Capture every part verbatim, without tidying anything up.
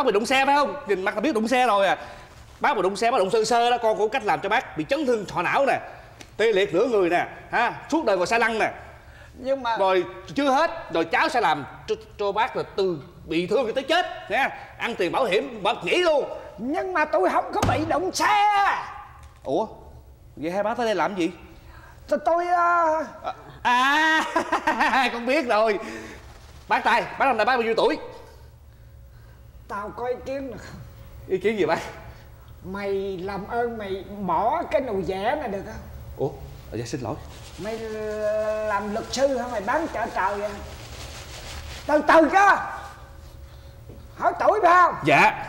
bác bị đụng xe phải không? Nhìn mặt là biết đụng xe rồi à. Bác bị đụng xe, bác đụng sơ sơ đó, con có cách làm cho bác bị chấn thương thọ não nè, tê liệt nửa người nè, ha, suốt đời ngồi xe lăn nè. Nhưng mà rồi chưa hết, rồi cháu sẽ làm cho, cho bác là từ bị thương cho tới chết nha, ăn tiền bảo hiểm bác nghỉ luôn. Nhưng mà tôi không có bị đụng xe. Ủa vậy hai bác tới đây làm gì? Tôi tôi uh... à, à con biết rồi. Bác Tài, bác năm nay bác bao nhiêu tuổi? Tao có ý kiến. Ý kiến gì bác? Mày làm ơn mày bỏ cái nồi vẽ này được không? Ủa dạ xin lỗi. Mày làm luật sư hả? Mày bán chợ trời vậy? Từ từ chứ. Hỏi tuổi phải không? Dạ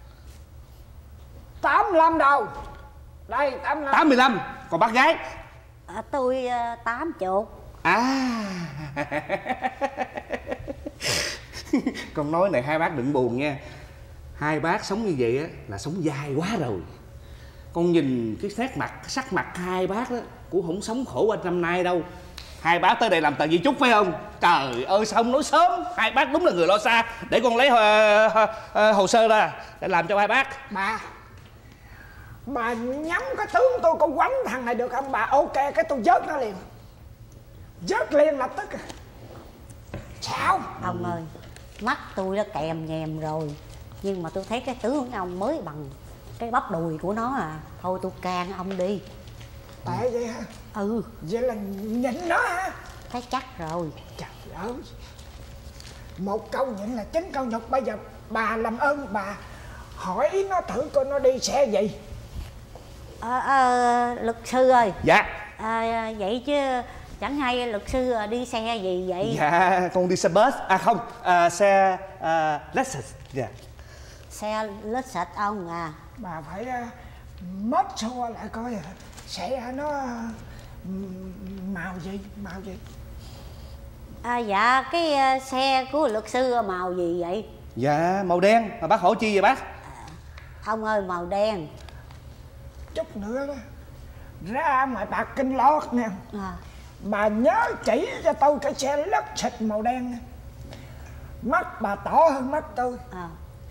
tám mươi lăm đầu. Đây tám mươi lăm. tám mươi lăm. Còn bác gái? À, tôi uh, tám chục. À con nói này hai bác đừng buồn nha. Hai bác sống như vậy á là sống dài quá rồi. Con nhìn cái nét mặt, sắc mặt hai bác đó cũng không sống khổ qua năm nay đâu. Hai bác tới đây làm tờ di chúc phải không? Trời ơi sao không nói sớm. Hai bác đúng là người lo xa. Để con lấy uh, uh, uh, hồ sơ ra để làm cho hai bác. Bà Bà nhắm cái tướng tôi, con quánh thằng này được không? Bà ok cái tôi vớt nó liền. Vớt liền lập tức. Sao? Ông ơi, mắt tôi đã kèm nhèm rồi, nhưng mà tôi thấy cái tướng của ông mới bằng cái bắp đùi của nó à. Thôi tôi can ông đi. Tại vậy hả? Ừ. Vậy là nhịn nó hả? Thấy chắc rồi. Trời ơi, một câu nhịn là chín câu nhục. Bây giờ bà làm ơn bà hỏi nó thử coi nó đi xe gì. À, à, luật sư ơi. Dạ. À, vậy chứ chẳng hay luật sư đi xe gì vậy? Dạ con đi xe bus. À không, à, xe à, Lexus. Dạ. Xe Lexus ông à? Bà phải uh, mất xua lại coi xe nó uh, màu gì, màu gì. À, dạ cái uh, xe của luật sư màu gì vậy? Dạ màu đen. Mà bác hỏi chi vậy bác? À, ông ơi màu đen. Chút nữa đó ra ngoài bạc Kinh Lót nè. À. Bà nhớ chỉ cho tôi cái xe Lexus màu đen. Mắt bà tỏ hơn mắt tôi. À.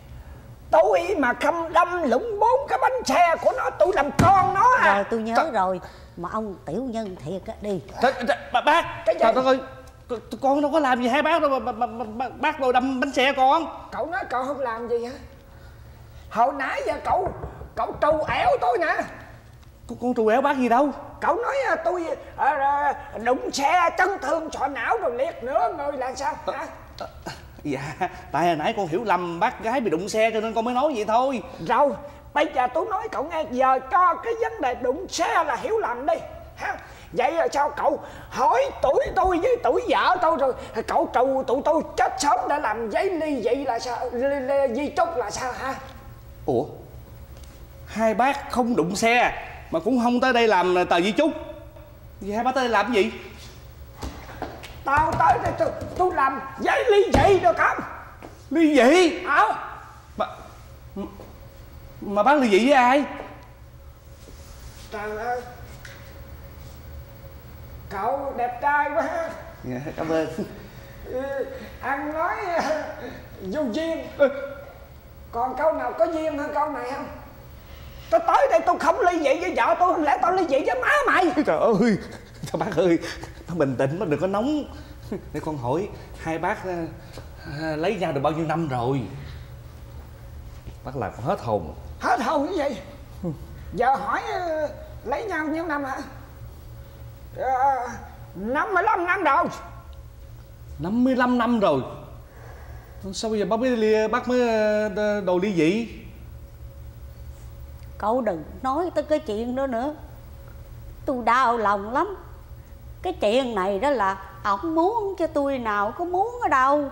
Tôi mà không đâm lũng bốn cái bánh xe của nó, tôi làm con nó à. Rồi tôi nhớ T rồi. Mà ông tiểu nhân thiệt á đi. Bà bác cái gì? Trời ơi, con đâu có làm gì hai bác đâu mà, mà, mà, mà bác rồi đâm bánh xe con. Cậu nói cậu không làm gì hả? Hồi nãy giờ cậu Cậu trù ẻo tôi nè. Con, con trù ẻo bác gì đâu. Cậu nói tôi à, à, đụng xe chấn thương sọ não rồi liệt nữa người là sao hả? À, à, dạ tại hồi nãy con hiểu lầm bác gái bị đụng xe cho nên con mới nói vậy thôi. Rồi bây giờ tôi nói cậu nghe, giờ cho cái vấn đề đụng xe là hiểu lầm đi ha. Vậy là sao cậu hỏi tuổi tôi với tuổi vợ tôi rồi cậu trù tụi tôi chết sớm để làm giấy ly dị là sao, ly, ly, di chúc là sao hả? Ủa hai bác không đụng xe mà cũng không tới đây làm tờ di chúc, vậy hai bác tới đây làm cái gì? Tao tới đây tôi, tôi làm giấy ly dị được không? Ly dị? Hả? Mà, mà bác ly dị với ai? Trời ơi, cậu đẹp trai quá. Dạ cảm ơn. Ừ, ăn nói vô duyên. Ừ. Còn câu nào có duyên hơn câu này không? Tôi tới đây tôi không ly dị với vợ tôi, không lẽ tao ly dị với má mày? Trời ơi, thôi bác ơi, bác bình tĩnh, bác đừng có nóng. Để con hỏi, hai bác à, lấy nhau được bao nhiêu năm rồi? Bác làm con hết hồn. Hết hồn như vậy? Giờ hỏi uh, lấy nhau nhiêu năm hả? Uh, năm mươi lăm năm rồi. năm mươi lăm năm rồi? Sao bây giờ bác mới, bác mới uh, đồ ly dị? Cậu đừng nói tới cái chuyện đó nữa, tôi đau lòng lắm. Cái chuyện này đó là ổng muốn cho tôi, nào có muốn ở đâu.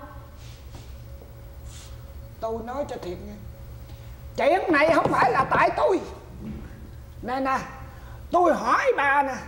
Tôi nói cho thiệt nha, chuyện này không phải là tại tôi. Nè nè, tôi hỏi bà nè,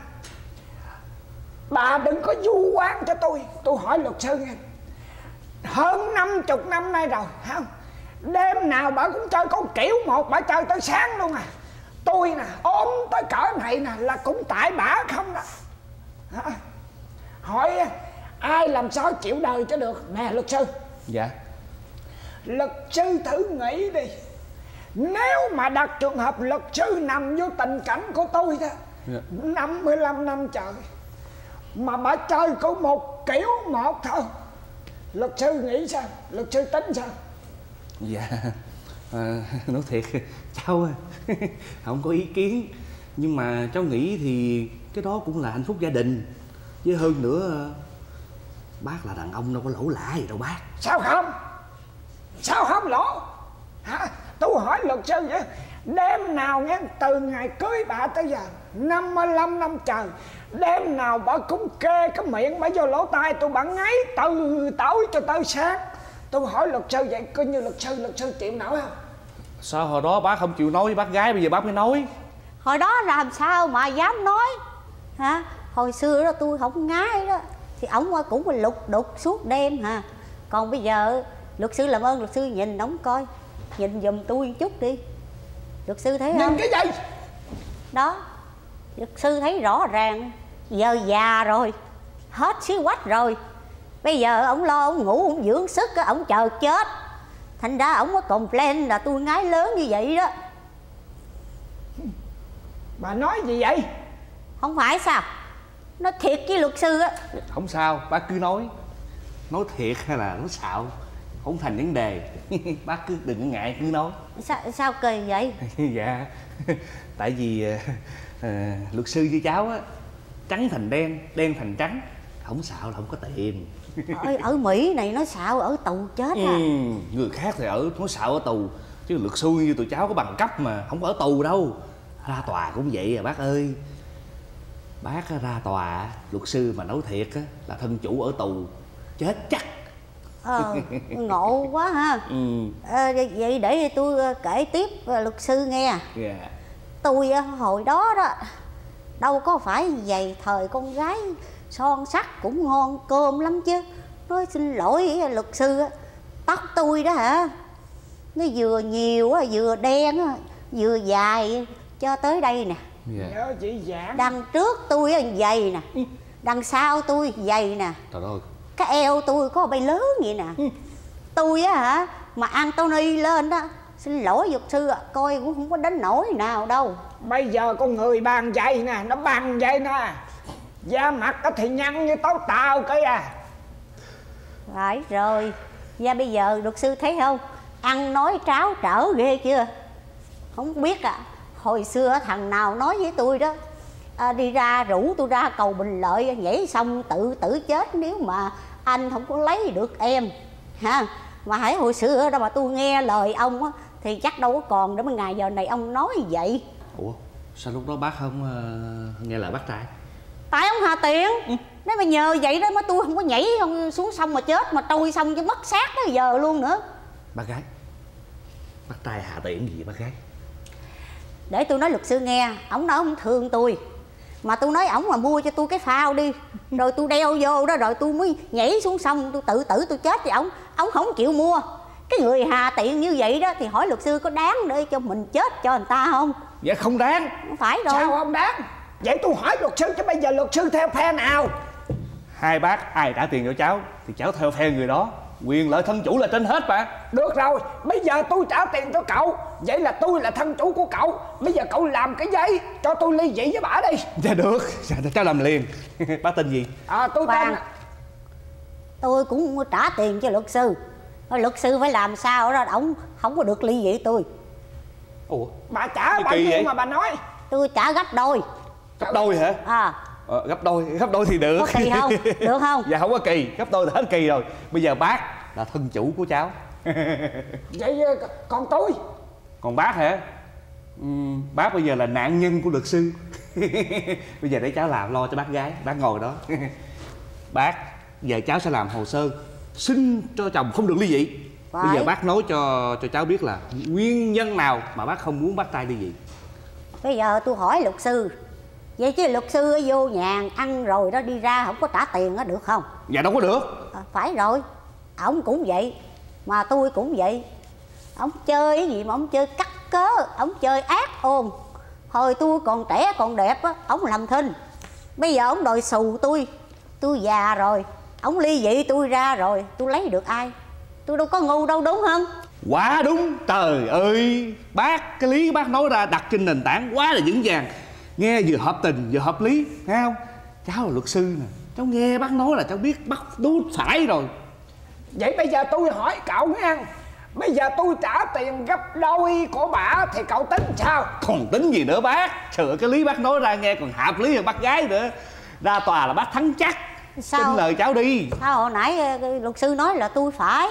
bà đừng có vu oan cho tôi. Tôi hỏi luật sư nha, hơn năm chục năm nay rồi không, đêm nào bà cũng chơi con kiểu một, bà chơi tới sáng luôn à. Tôi nè ốm tới cỡ này nè là cũng tại bả không đó. Hả? Hỏi ai làm sao chịu đời cho được. Nè luật sư. Dạ. Luật sư thử nghĩ đi, nếu mà đặt trường hợp luật sư nằm vô tình cảnh của tôi đó, yeah. năm mươi lăm năm trời mà bà chơi có một kiểu một thôi, luật sư nghĩ sao? Luật sư tính sao? Dạ à, nói thiệt cháu không có ý kiến, nhưng mà cháu nghĩ thì cái đó cũng là hạnh phúc gia đình. Với hơn nữa bác là đàn ông đâu có lỗ lã gì đâu bác. Sao không? Sao không lỗ? Hả? Tôi hỏi luật sư vậy, đêm nào nghe từ ngày cưới bà tới giờ năm mươi lăm năm trời, đêm nào bà cũng kê cái miệng bà vô lỗ tai tôi, bà ngáy từ tối cho tới sáng. Tôi hỏi luật sư vậy, coi như luật sư luật sư chịu nổi không? Sao hồi đó bác không chịu nói với bác gái, bây giờ bác mới nói? Hồi đó làm sao mà dám nói hả? Hồi xưa đó tôi không ngái đó thì ổng cũng lục đục suốt đêm hả. Còn bây giờ luật sư làm ơn luật sư nhìn ổng coi, nhìn giùm tôi một chút đi. Luật sư thấy không? Nhìn cái gì? Đó, luật sư thấy rõ ràng. Giờ già rồi, hết xí quách rồi, bây giờ ổng lo ổng ngủ ổng dưỡng sức, ổng chờ chết. Thành ra ổng có complain là tôi ngái lớn như vậy đó. Bà nói gì vậy? Không phải sao? Nói thiệt với luật sư á. Không sao, bác cứ nói. Nói thiệt hay là nói xạo không thành vấn đề. Bác cứ đừng có ngại, cứ nói. Sao, sao kỳ vậy? Dạ tại vì à, luật sư với cháu á, trắng thành đen, đen thành trắng, không xạo là không có tiền. Ở, ở Mỹ này nó xạo ở tù chết à. Ừ, người khác thì ở nó xạo ở tù, chứ luật sư như tụi cháu có bằng cấp mà không có ở tù đâu. Ra tòa cũng vậy à bác ơi. Bác ra tòa luật sư mà nói thiệt á là thân chủ ở tù chết chắc. Ờ, ngộ quá ha. Ừ. À, vậy để tôi kể tiếp luật sư nghe. Yeah. Tôi hồi đó đó đâu có phải vậy, thời con gái son sắc cũng ngon cơm lắm chứ. Nói xin lỗi luật sư, tóc tôi đó hả, nó vừa nhiều vừa đen vừa dài cho tới đây nè. Yeah. Nhớ chị Giảng. Đằng trước tôi dày nè, đằng sau tôi dày nè. Trời ơi. Cái eo tôi có bay lớn vậy nè. Tôi á hả, mà Anthony lên đó, xin lỗi luật sư ạ, coi cũng không có đến nỗi nào đâu. Bây giờ con người bàn vậy nè, nó bằng vậy nè, da mặt thì nhăn như táo tàu kìa. Phải rồi. Và bây giờ luật sư thấy không, ăn nói tráo trở ghê chưa. Không biết à, hồi xưa thằng nào nói với tôi đó, à, đi ra rủ tôi ra cầu Bình Lợi nhảy xong tự tử chết nếu mà anh không có lấy được em ha. Mà hãy hồi xưa đó mà tôi nghe lời ông á thì chắc đâu có còn để mà ngày giờ này ông nói vậy. Ủa sao lúc đó bác không uh, nghe lời bác trai? Tại ông Hà Tiện. Ừ. Nếu mà nhờ vậy đó mà tôi không có nhảy không xuống sông mà chết, mà trôi xong cho mất xác tới giờ luôn nữa. Bác gái, bác trai Hà Tiện gì vậy bác gái? Để tôi nói luật sư nghe, ổng nói ông thương tôi, mà tôi nói ổng mà mua cho tôi cái phao đi, rồi tôi đeo vô đó, rồi tôi mới nhảy xuống sông tôi tự tử tôi chết. Thì ổng ổng không chịu mua. Cái người Hà Tiện như vậy đó thì hỏi luật sư có đáng để cho mình chết cho người ta không? Dạ không đáng. Không phải rồi. Sao không đáng? Vậy tôi hỏi luật sư chứ bây giờ luật sư theo phe nào? Hai bác ai trả tiền cho cháu thì cháu theo phe người đó. Quyền lợi thân chủ là trên hết mà. Được rồi, bây giờ tôi trả tiền cho cậu, vậy là tôi là thân chủ của cậu. Bây giờ cậu làm cái giấy cho tôi ly dị với bả đi. Dạ được, dạ, cháu làm liền. Bác tên gì? À tôi tên... Tôi cũng trả tiền cho luật sư. Luật sư phải làm sao đó ổng không có được ly dị tôi. Ủa? Bà trả bao nhiêu mà bà nói? Tôi trả gấp đôi. Gấp đôi hả? À. Ờ, gấp đôi, gấp đôi thì được. Có kỳ không? Được không? Dạ không có kỳ, gấp đôi là hết kỳ rồi. Bây giờ bác là thân chủ của cháu. Vậy còn tôi? Còn bác hả? Uhm, bác bây giờ là nạn nhân của luật sư. Bây giờ để cháu làm lo cho bác gái, bác ngồi đó. Bác, giờ cháu sẽ làm hồ sơ xin cho chồng không được ly dị. Phải. Bây giờ bác nói cho cho cháu biết là nguyên nhân nào mà bác không muốn bác trai ly dị. Bây giờ tôi hỏi luật sư, vậy chứ luật sư vô nhà ăn rồi đó đi ra không có trả tiền đó được không? Dạ đâu có được. À, phải rồi, ổng cũng vậy, mà tôi cũng vậy. Ổng chơi cái gì mà ổng chơi cắt cớ, ổng chơi ác ôn. Hồi tôi còn trẻ còn đẹp á, ổng làm thinh. Bây giờ ổng đòi xù tôi, tôi già rồi, ổng ly dị tôi ra rồi, tôi lấy được ai? Tôi đâu có ngu đâu, đúng không? Quá đúng. Trời ơi, bác, cái lý bác nói ra đặt trên nền tảng quá là vững vàng. Nghe vừa hợp tình vừa hợp lý, nghe không? Cháu là luật sư nè, cháu nghe bác nói là cháu biết bắt đúng phải rồi. Vậy bây giờ tôi hỏi cậu nghe, bây giờ tôi trả tiền gấp đôi của bà thì cậu tính sao? Còn tính gì nữa bác? Trời, cái lý bác nói ra nghe còn hợp lý hơn bác gái nữa. Ra tòa là bác thắng chắc. Sao? Tin lời cháu đi. Sao hồi nãy luật sư nói là tôi phải?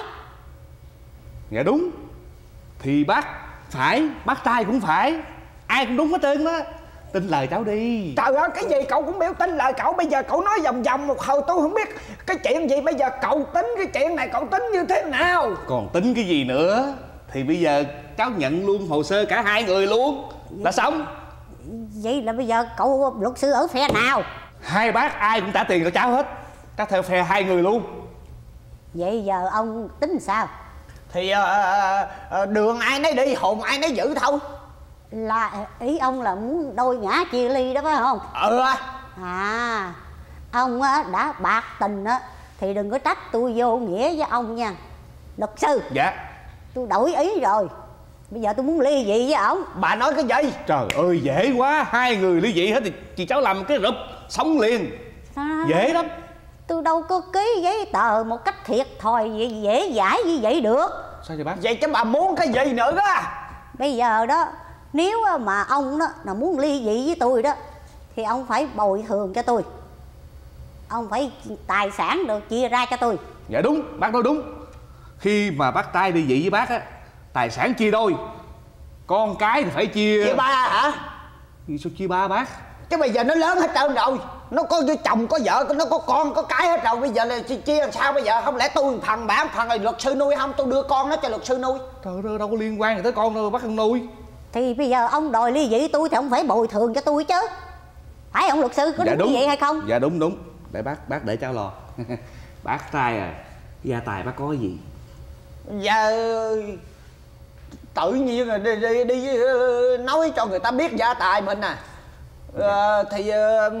Dạ đúng. Thì bác phải, bác trai cũng phải, ai cũng đúng hết trơn đó. Tin lời cháu đi. Trời ơi, cái gì cậu cũng biểu tin lời cậu. Bây giờ cậu nói vòng vòng một hồi tôi không biết cái chuyện gì. Bây giờ cậu tính cái chuyện này cậu tính như thế nào? Còn tính cái gì nữa? Thì bây giờ cháu nhận luôn hồ sơ cả hai người luôn là xong. Vậy là bây giờ cậu luật sư ở phe nào? Hai bác ai cũng trả tiền cho cháu hết. Cháu theo phe hai người luôn. Vậy giờ ông tính sao? Thì uh, uh, đường ai nấy đi, hồn ai nấy giữ thôi. Là ý ông là muốn đôi ngã chia ly đó phải không? Ừ. À, ông á, đã bạc tình á thì đừng có trách tôi vô nghĩa với ông nha. Luật sư. Dạ. Tôi đổi ý rồi. Bây giờ tôi muốn ly dị với ổng. Bà nói cái gì? Trời ơi, dễ quá. Hai người ly dị hết thì chị cháu làm cái rụp sống liền. Sao? Dễ lắm. Tôi đâu có ký giấy tờ một cách thiệt thòi vậy, dễ dãi như vậy được. Sao vậy bác? Vậy chứ bà muốn cái gì nữa đó? Bây giờ đó, nếu mà ông đó là muốn ly dị với tôi đó thì ông phải bồi thường cho tôi. Ông phải tài sản được chia ra cho tôi. Dạ đúng, bác nói đúng. Khi mà bác trai ly dị với bác á, tài sản chia đôi, con cái thì phải chia. Chia ba hả? Vì sao chia ba bác? Chứ bây giờ nó lớn hết trơn rồi. Nó có chồng, có vợ, nó có con, có cái hết rồi. Bây giờ là chia làm sao bây giờ? Không lẽ tôi phần bản phần là luật sư nuôi không? Tôi đưa con nó cho luật sư nuôi. Trời ơi, đâu có liên quan gì tới con đâu bác không nuôi. Thì bây giờ ông đòi ly dị tôi thì ông phải bồi thường cho tôi chứ. Phải ông luật sư, có dạ đúng, đúng như vậy hay không? Dạ đúng đúng. Để bác bác để cháu lo. Bác trai à, gia tài bác có gì? Dạ tự nhiên là đi, đi, đi nói cho người ta biết gia tài mình à. Dạ. À, thì uh,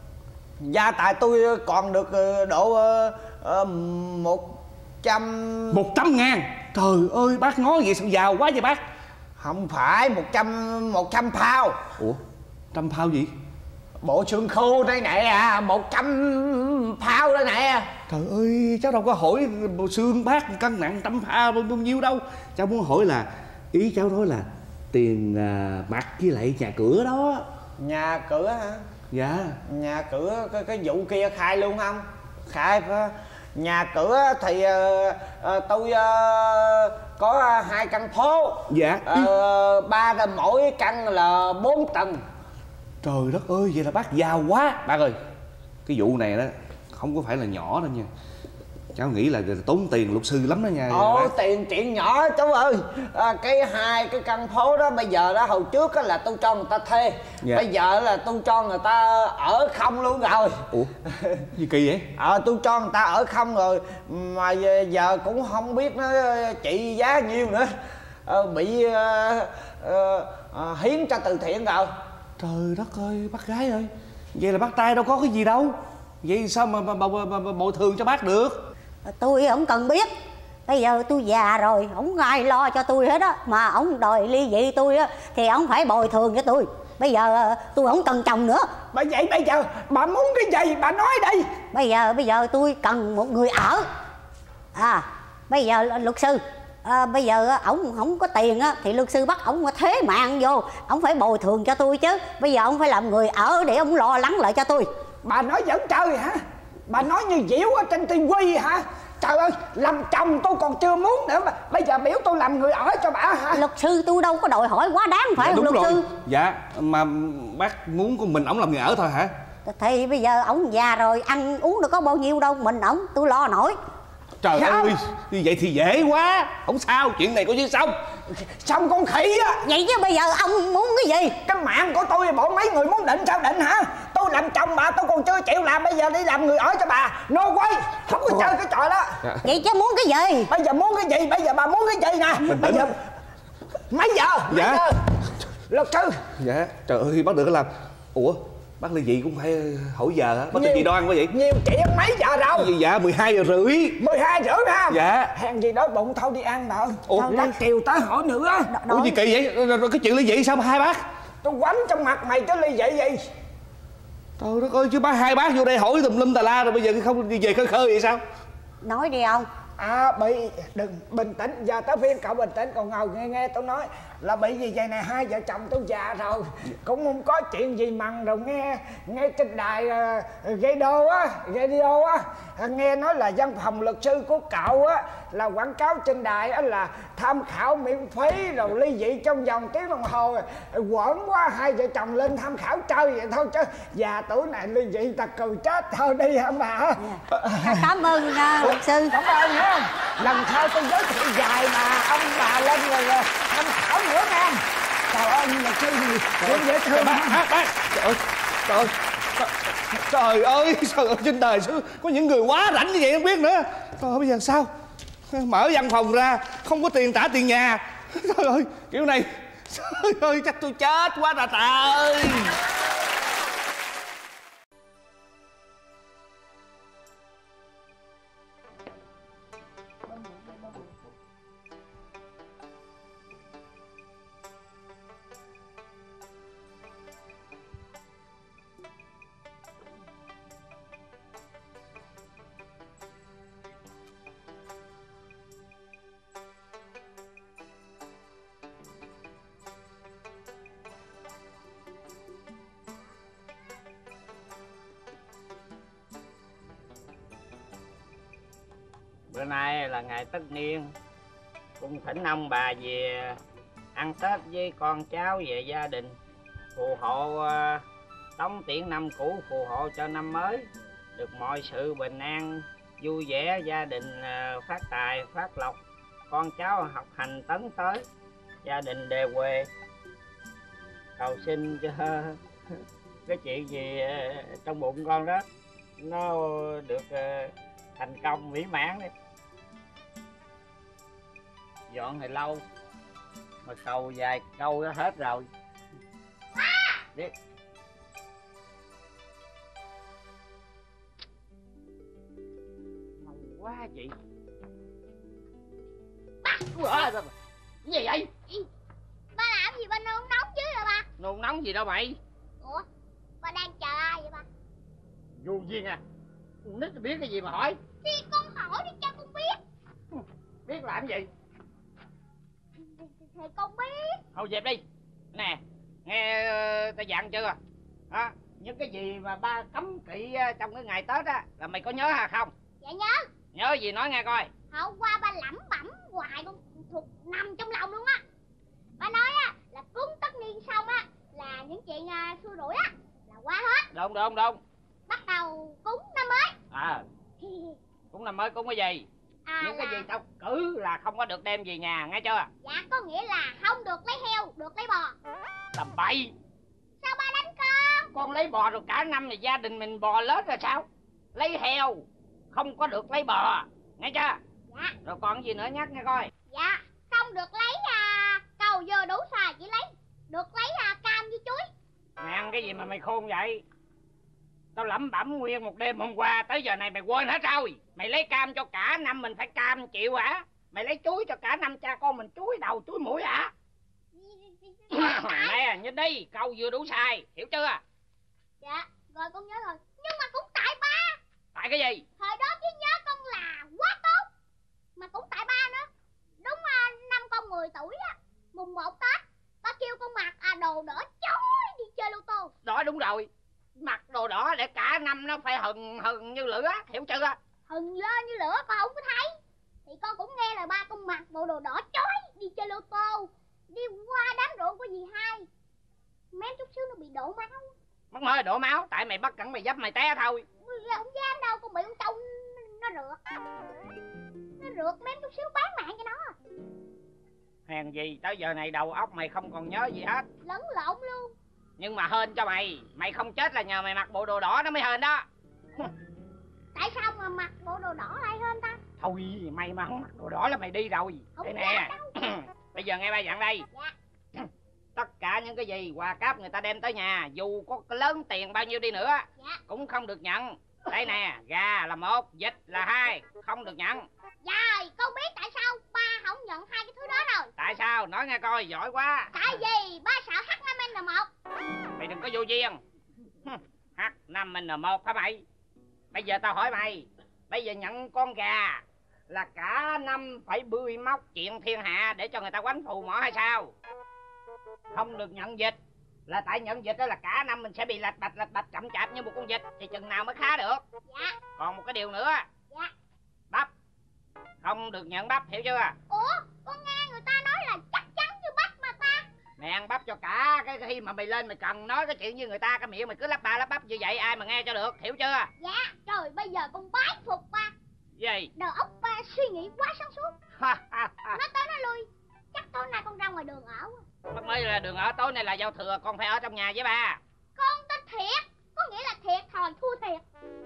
gia tài tôi còn được độ uh, một trăm. Một trăm ngàn. Trời ơi, bác nói vậy sao giàu quá vậy bác? Không phải một trăm, một trăm pound. Ủa, trăm pound gì? Bộ xương khô đây nè à, một trăm pound đây nè. Trời ơi, cháu đâu có hỏi bộ xương bác cân nặng trăm pound bao nhiêu đâu. Cháu muốn hỏi là, ý cháu nói là tiền à, bạc với lại nhà cửa đó. Nhà cửa hả? Dạ. Nhà cửa, cái, cái vụ kia khai luôn không? Khai phải. Nhà cửa thì uh, uh, tôi uh, có hai căn phố. Dạ. uh, Ba là mỗi căn là bốn tầng. Trời đất ơi, vậy là bác giàu quá. Bác ơi, cái vụ này đó không có phải là nhỏ đâu nha. Cháu nghĩ là tốn tiền luật sư lắm đó nha. Ồ, tiền chuyện nhỏ cháu ơi. À, cái hai cái căn phố đó bây giờ đó, hồi trước đó là tôi cho người ta thuê. Dạ. Bây giờ là tôi cho người ta ở không luôn rồi. Ủa, gì kỳ vậy? Ờ, à, tôi cho người ta ở không rồi. Mà giờ cũng không biết nó trị giá nhiêu nữa. À, bị à, à, à, hiến cho từ thiện rồi. Trời đất ơi, bác gái ơi, vậy là bác trai đâu có cái gì đâu. Vậy sao mà, mà, mà, mà, mà bồi thường cho bác được? Tôi không cần biết. Bây giờ tôi già rồi, không ai lo cho tôi hết á. Mà ông đòi ly dị tôi á thì ông phải bồi thường cho tôi. Bây giờ tôi không cần chồng nữa. Bởi vậy bây giờ bà muốn cái gì bà nói đi. Bây giờ bây giờ tôi cần một người ở. À, bây giờ luật sư à, bây giờ ổng không có tiền á thì luật sư bắt ổng thế mạng vô, ổng phải bồi thường cho tôi chứ. Bây giờ ông phải làm người ở để ông lo lắng lại cho tôi. Bà nói giỡn trời hả? Bà nói như diễu ở trên tivi hả? Trời ơi, làm chồng tôi còn chưa muốn nữa mà bây giờ biểu tôi làm người ở cho bà hả? Luật sư tôi đâu có đòi hỏi quá đáng phải dạ, không đúng luật rồi. sư? Dạ, mà bác muốn con mình ổng làm người ở thôi hả? Thì bây giờ ổng già rồi, ăn uống được có bao nhiêu đâu, mình ổng tôi lo nổi. Trời dạ. ơi, như vậy thì dễ quá. Không sao, chuyện này coi như xong. Xong con khỉ á. Vậy chứ bây giờ ông muốn cái gì? Cái mạng của tôi bộ mấy người muốn định sao định hả? Tôi làm chồng bà tôi còn chưa chịu làm, bây giờ đi làm người ở cho bà. No way, không có chơi cái trò đó. Dạ. Vậy chứ muốn cái gì? Bây giờ muốn cái gì? Bây giờ bà muốn cái gì nè? Bình Bây tĩnh. giờ mấy giờ? Mấy Dạ. giờ? Luật sư. Dạ, trời ơi, bác đừng có làm. Ủa, Bác ly dị cũng phải hỏi giờ á. Bác tên gì Đoan quá vậy? Nhiều chuyện mấy giờ đâu? Dạ mười hai giờ rưỡi. mười hai rưỡi ha? Dạ. Hèn gì đói bụng thôi đi ăn nè. Ủa lát chiều tới hỏi nữa. Ủa gì kỳ vậy? Rồi, rồi cái chuyện ly dị sao hai bác? Tôi quánh trong mặt mày chứ ly dị gì? Trời đất ơi, chứ bác hai bác vô đây hỏi tùm lum tà la rồi bây giờ không đi về khơi khơi vậy sao? Nói đi ông. À bị đừng bình tĩnh, giờ tới phiên cậu bình tĩnh, còn ngồi nghe nghe tôi nói là bị gì vậy nè, hai vợ chồng tôi già rồi cũng không có chuyện gì mặn rồi. Nghe nghe trên đài uh, radio á radio á nghe nói là văn phòng luật sư của cậu á là quảng cáo trên đài á là tham khảo miễn phí rồi ly dị trong vòng tiếng đồng hồ. Quẩn quá, hai vợ chồng lên tham khảo chơi vậy thôi chứ già tuổi này ly dị ta cười chết. Thôi đi hả bà? Yeah. Cảm ơn uh, luật sư. Cảm ơn nha. Lần sau tôi giới thiệu dài mà ông bà lên rồi, rồi tham khảo nữa nha. Trời ơi luật sư gì cũng dễ thương. Bác, bác, trời ơi, trời ơi, trời ơi, trời ơi, trên đời có những người quá rảnh như vậy không biết nữa. Trời ơi, bây giờ sao? Mở văn phòng ra không có tiền trả tiền nhà. Trời ơi, kiểu này trời ơi chắc tôi chết quá rồi trời. Bữa nay là ngày tất niên, cùng thỉnh ông bà về ăn Tết với con cháu về gia đình, phù hộ uh, tống tiễn năm cũ, phù hộ cho năm mới được mọi sự bình an, vui vẻ, gia đình uh, phát tài phát lộc, con cháu học hành tấn tới, gia đình đề huề. Cầu xin cho cái chuyện gì uh, trong bụng con đó nó được uh, thành công mỹ mãn đi. Dọn thì lâu mà cầu vài câu đó hết rồi. Biết lâu quá chị. Cái gì vậy? Ba làm gì ba nôn nóng chứ hả ba? Nôn nóng gì đâu mày? Ủa ba đang chờ ai vậy ba? Vô duyên à, nít biết cái gì mà hỏi? Thì con hỏi đi cho con biết. Biết làm gì? Thì con biết. Thôi dẹp đi. Nè, nghe ta dặn chưa? Đó, những cái gì mà ba cấm kỵ trong cái ngày Tết á là mày có nhớ hay không? Dạ nhớ. Nhớ gì nói nghe coi. Hôm qua ba lẩm bẩm hoài luôn, thuộc nằm trong lòng luôn á. Ba nói á là cúng tất niên xong á là những chuyện uh, xui rủi á là qua hết. Đúng đúng đúng. Bắt đầu cúng năm mới. À, cúng năm mới cúng cái gì? À, những là... cái gì tao cử là không có được đem về nhà, nghe chưa? Dạ có nghĩa là không được lấy heo, được lấy bò. Tầm bậy. Sao ba đánh con? Con lấy bò rồi cả năm thì gia đình mình bò lớn rồi sao? Lấy heo không có được lấy bò, nghe chưa? Dạ. Rồi còn gì nữa nhắc nghe coi. Dạ, không được lấy à, cầu dừa đủ xài, chỉ lấy được lấy à, cam với chuối. Mày ăn cái gì mà mày khôn vậy? Tao lẩm bẩm nguyên một đêm hôm qua tới giờ này mày quên hết rồi. Mày lấy cam cho cả năm mình phải cam chịu hả? Mày lấy chuối cho cả năm cha con mình chuối đầu chuối mũi hả? Nè, nhìn đi, câu vừa đủ xài, hiểu chưa? Dạ, rồi con nhớ rồi. Nhưng mà cũng tại ba. Tại cái gì? Thời đó trí nhớ con là quá tốt. Mà cũng tại ba nữa. Đúng à, năm con mười tuổi á, mùng một Tết, ba kêu con mặc à đồ đỏ chói đi chơi lô tô. Đó đúng rồi. Mặc đồ đỏ để cả năm nó phải hừng hừng như lửa, hiểu chưa? Hừng lên như lửa con không có thấy. Thì con cũng nghe là ba con mặc bộ đồ đỏ chói đi chơi lô tô, đi qua đám rượu của dì hai, mém chút xíu nó bị đổ máu. Mất mới đổ máu, tại mày bắt cẩn mày dấp mày té thôi. Không dám đâu, con bị con trâu nó rượt. Nó rượt mém chút xíu bán mạng cho nó. Hèn gì tới giờ này đầu óc mày không còn nhớ gì hết. Lẫn lộn luôn. Nhưng mà hên cho mày, mày không chết là nhờ mày mặc bộ đồ đỏ nó mới hên đó. Tại sao mà mặc bộ đồ đỏ lại hơn ta? Thôi mày mà không mặc đồ đỏ là mày đi rồi. Không đây nè. đâu. Bây giờ nghe ba dặn đây. Dạ. tất cả những cái gì quà cáp người ta đem tới nhà, dù có lớn tiền bao nhiêu đi nữa, dạ, cũng không được nhận. Đây nè, gà là một, vịt là hai, không được nhận. dạ, con biết tại sao ba không nhận hai cái thứ đó rồi. Tại sao? Nói nghe coi, giỏi quá. Tại vì ba sợ H năm N một. Mày đừng có vô duyên. H năm N một hả mày? Bây giờ tao hỏi mày, bây giờ nhận con gà là cả năm phải bươi móc chuyện thiên hạ để cho người ta quánh phù mỏ hay sao? Không được nhận vịt là tại nhận vịt đó là cả năm mình sẽ bị lạch bạch lạch bạch chậm chạp như một con vịt, thì chừng nào mới khá được. Dạ. Còn một cái điều nữa. Dạ. Bắp không được nhận bắp, hiểu chưa? Ủa, con nghe người ta nói là chắc chắn như bắp mà ta. Mày ăn bắp cho cả cái khi mà mày lên mày cần nói cái chuyện như người ta, cái miệng mày cứ lắp ba lắp bắp như vậy ai mà nghe cho được, hiểu chưa? Dạ. Trời, bây giờ con bái phục ba. Gì? Đầu óc ba suy nghĩ quá sáng suốt. Nói tới nói lui, chắc tối nay con ra ngoài đường ở quá. Mất mới là đường ở, tối nay là giao thừa, con phải ở trong nhà với ba. Con tên Thiệt, có nghĩa là thiệt thòi thua thiệt.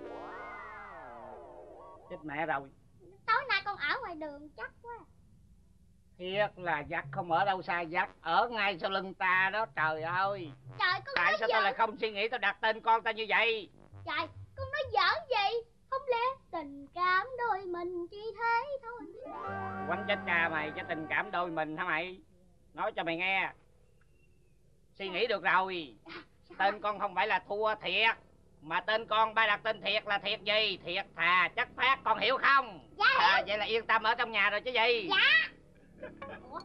Chết mẹ rồi. Tối nay con ở ngoài đường chắc quá. Thiệt là giặc không ở đâu xa, giặc ở ngay sau lưng ta đó, trời ơi. Trời, con Tại nói sao giỡn. tao lại không suy nghĩ tao đặt tên con tao như vậy? Trời, con nói giỡn gì? Không lẽ tình cảm đôi mình chỉ thế thôi? Quánh chết cha mày, cái tình cảm đôi mình hả mày? Nói cho mày nghe, suy nghĩ được rồi. Tên con không phải là Thua Thiệt, mà tên con ba đặt tên Thiệt là Thiệt gì? Thiệt thà chất phác, con hiểu không? Dạ À, hiểu. vậy là yên tâm ở trong nhà rồi chứ gì? Dạ. Ủa?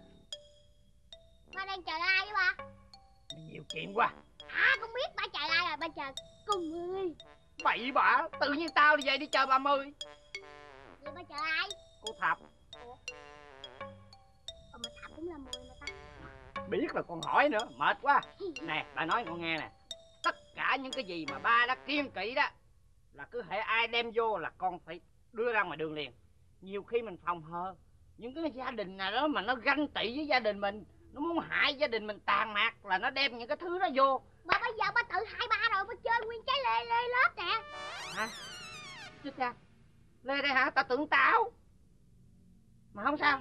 Ba đang chờ ai vậy ba? Nhiều chuyện quá. À, con biết ba chờ ai rồi, ba chờ cùng ơi. Bậy bạ, tự nhiên tao đi về đi chờ ba mươi. Vậy ba chờ ai? Cô Thập. Ủa? Ờ, mà Thập cũng là mười mà ta. Biết là con hỏi nữa, mệt quá. Nè, bà nói con nghe nè, tất cả những cái gì mà ba đã kiêng kỵ đó là cứ hễ ai đem vô là con phải đưa ra ngoài đường liền. Nhiều khi mình phòng hờ những cái gia đình nào đó mà nó ganh tị với gia đình mình, nó muốn hại gia đình mình tàn mạc là nó đem những cái thứ đó vô. Mà bây giờ ba tự hai ba rồi, ba chơi nguyên trái lê lê lớp nè. Hả? Chết cha, lê đây hả? Tao tưởng tao. Mà không sao.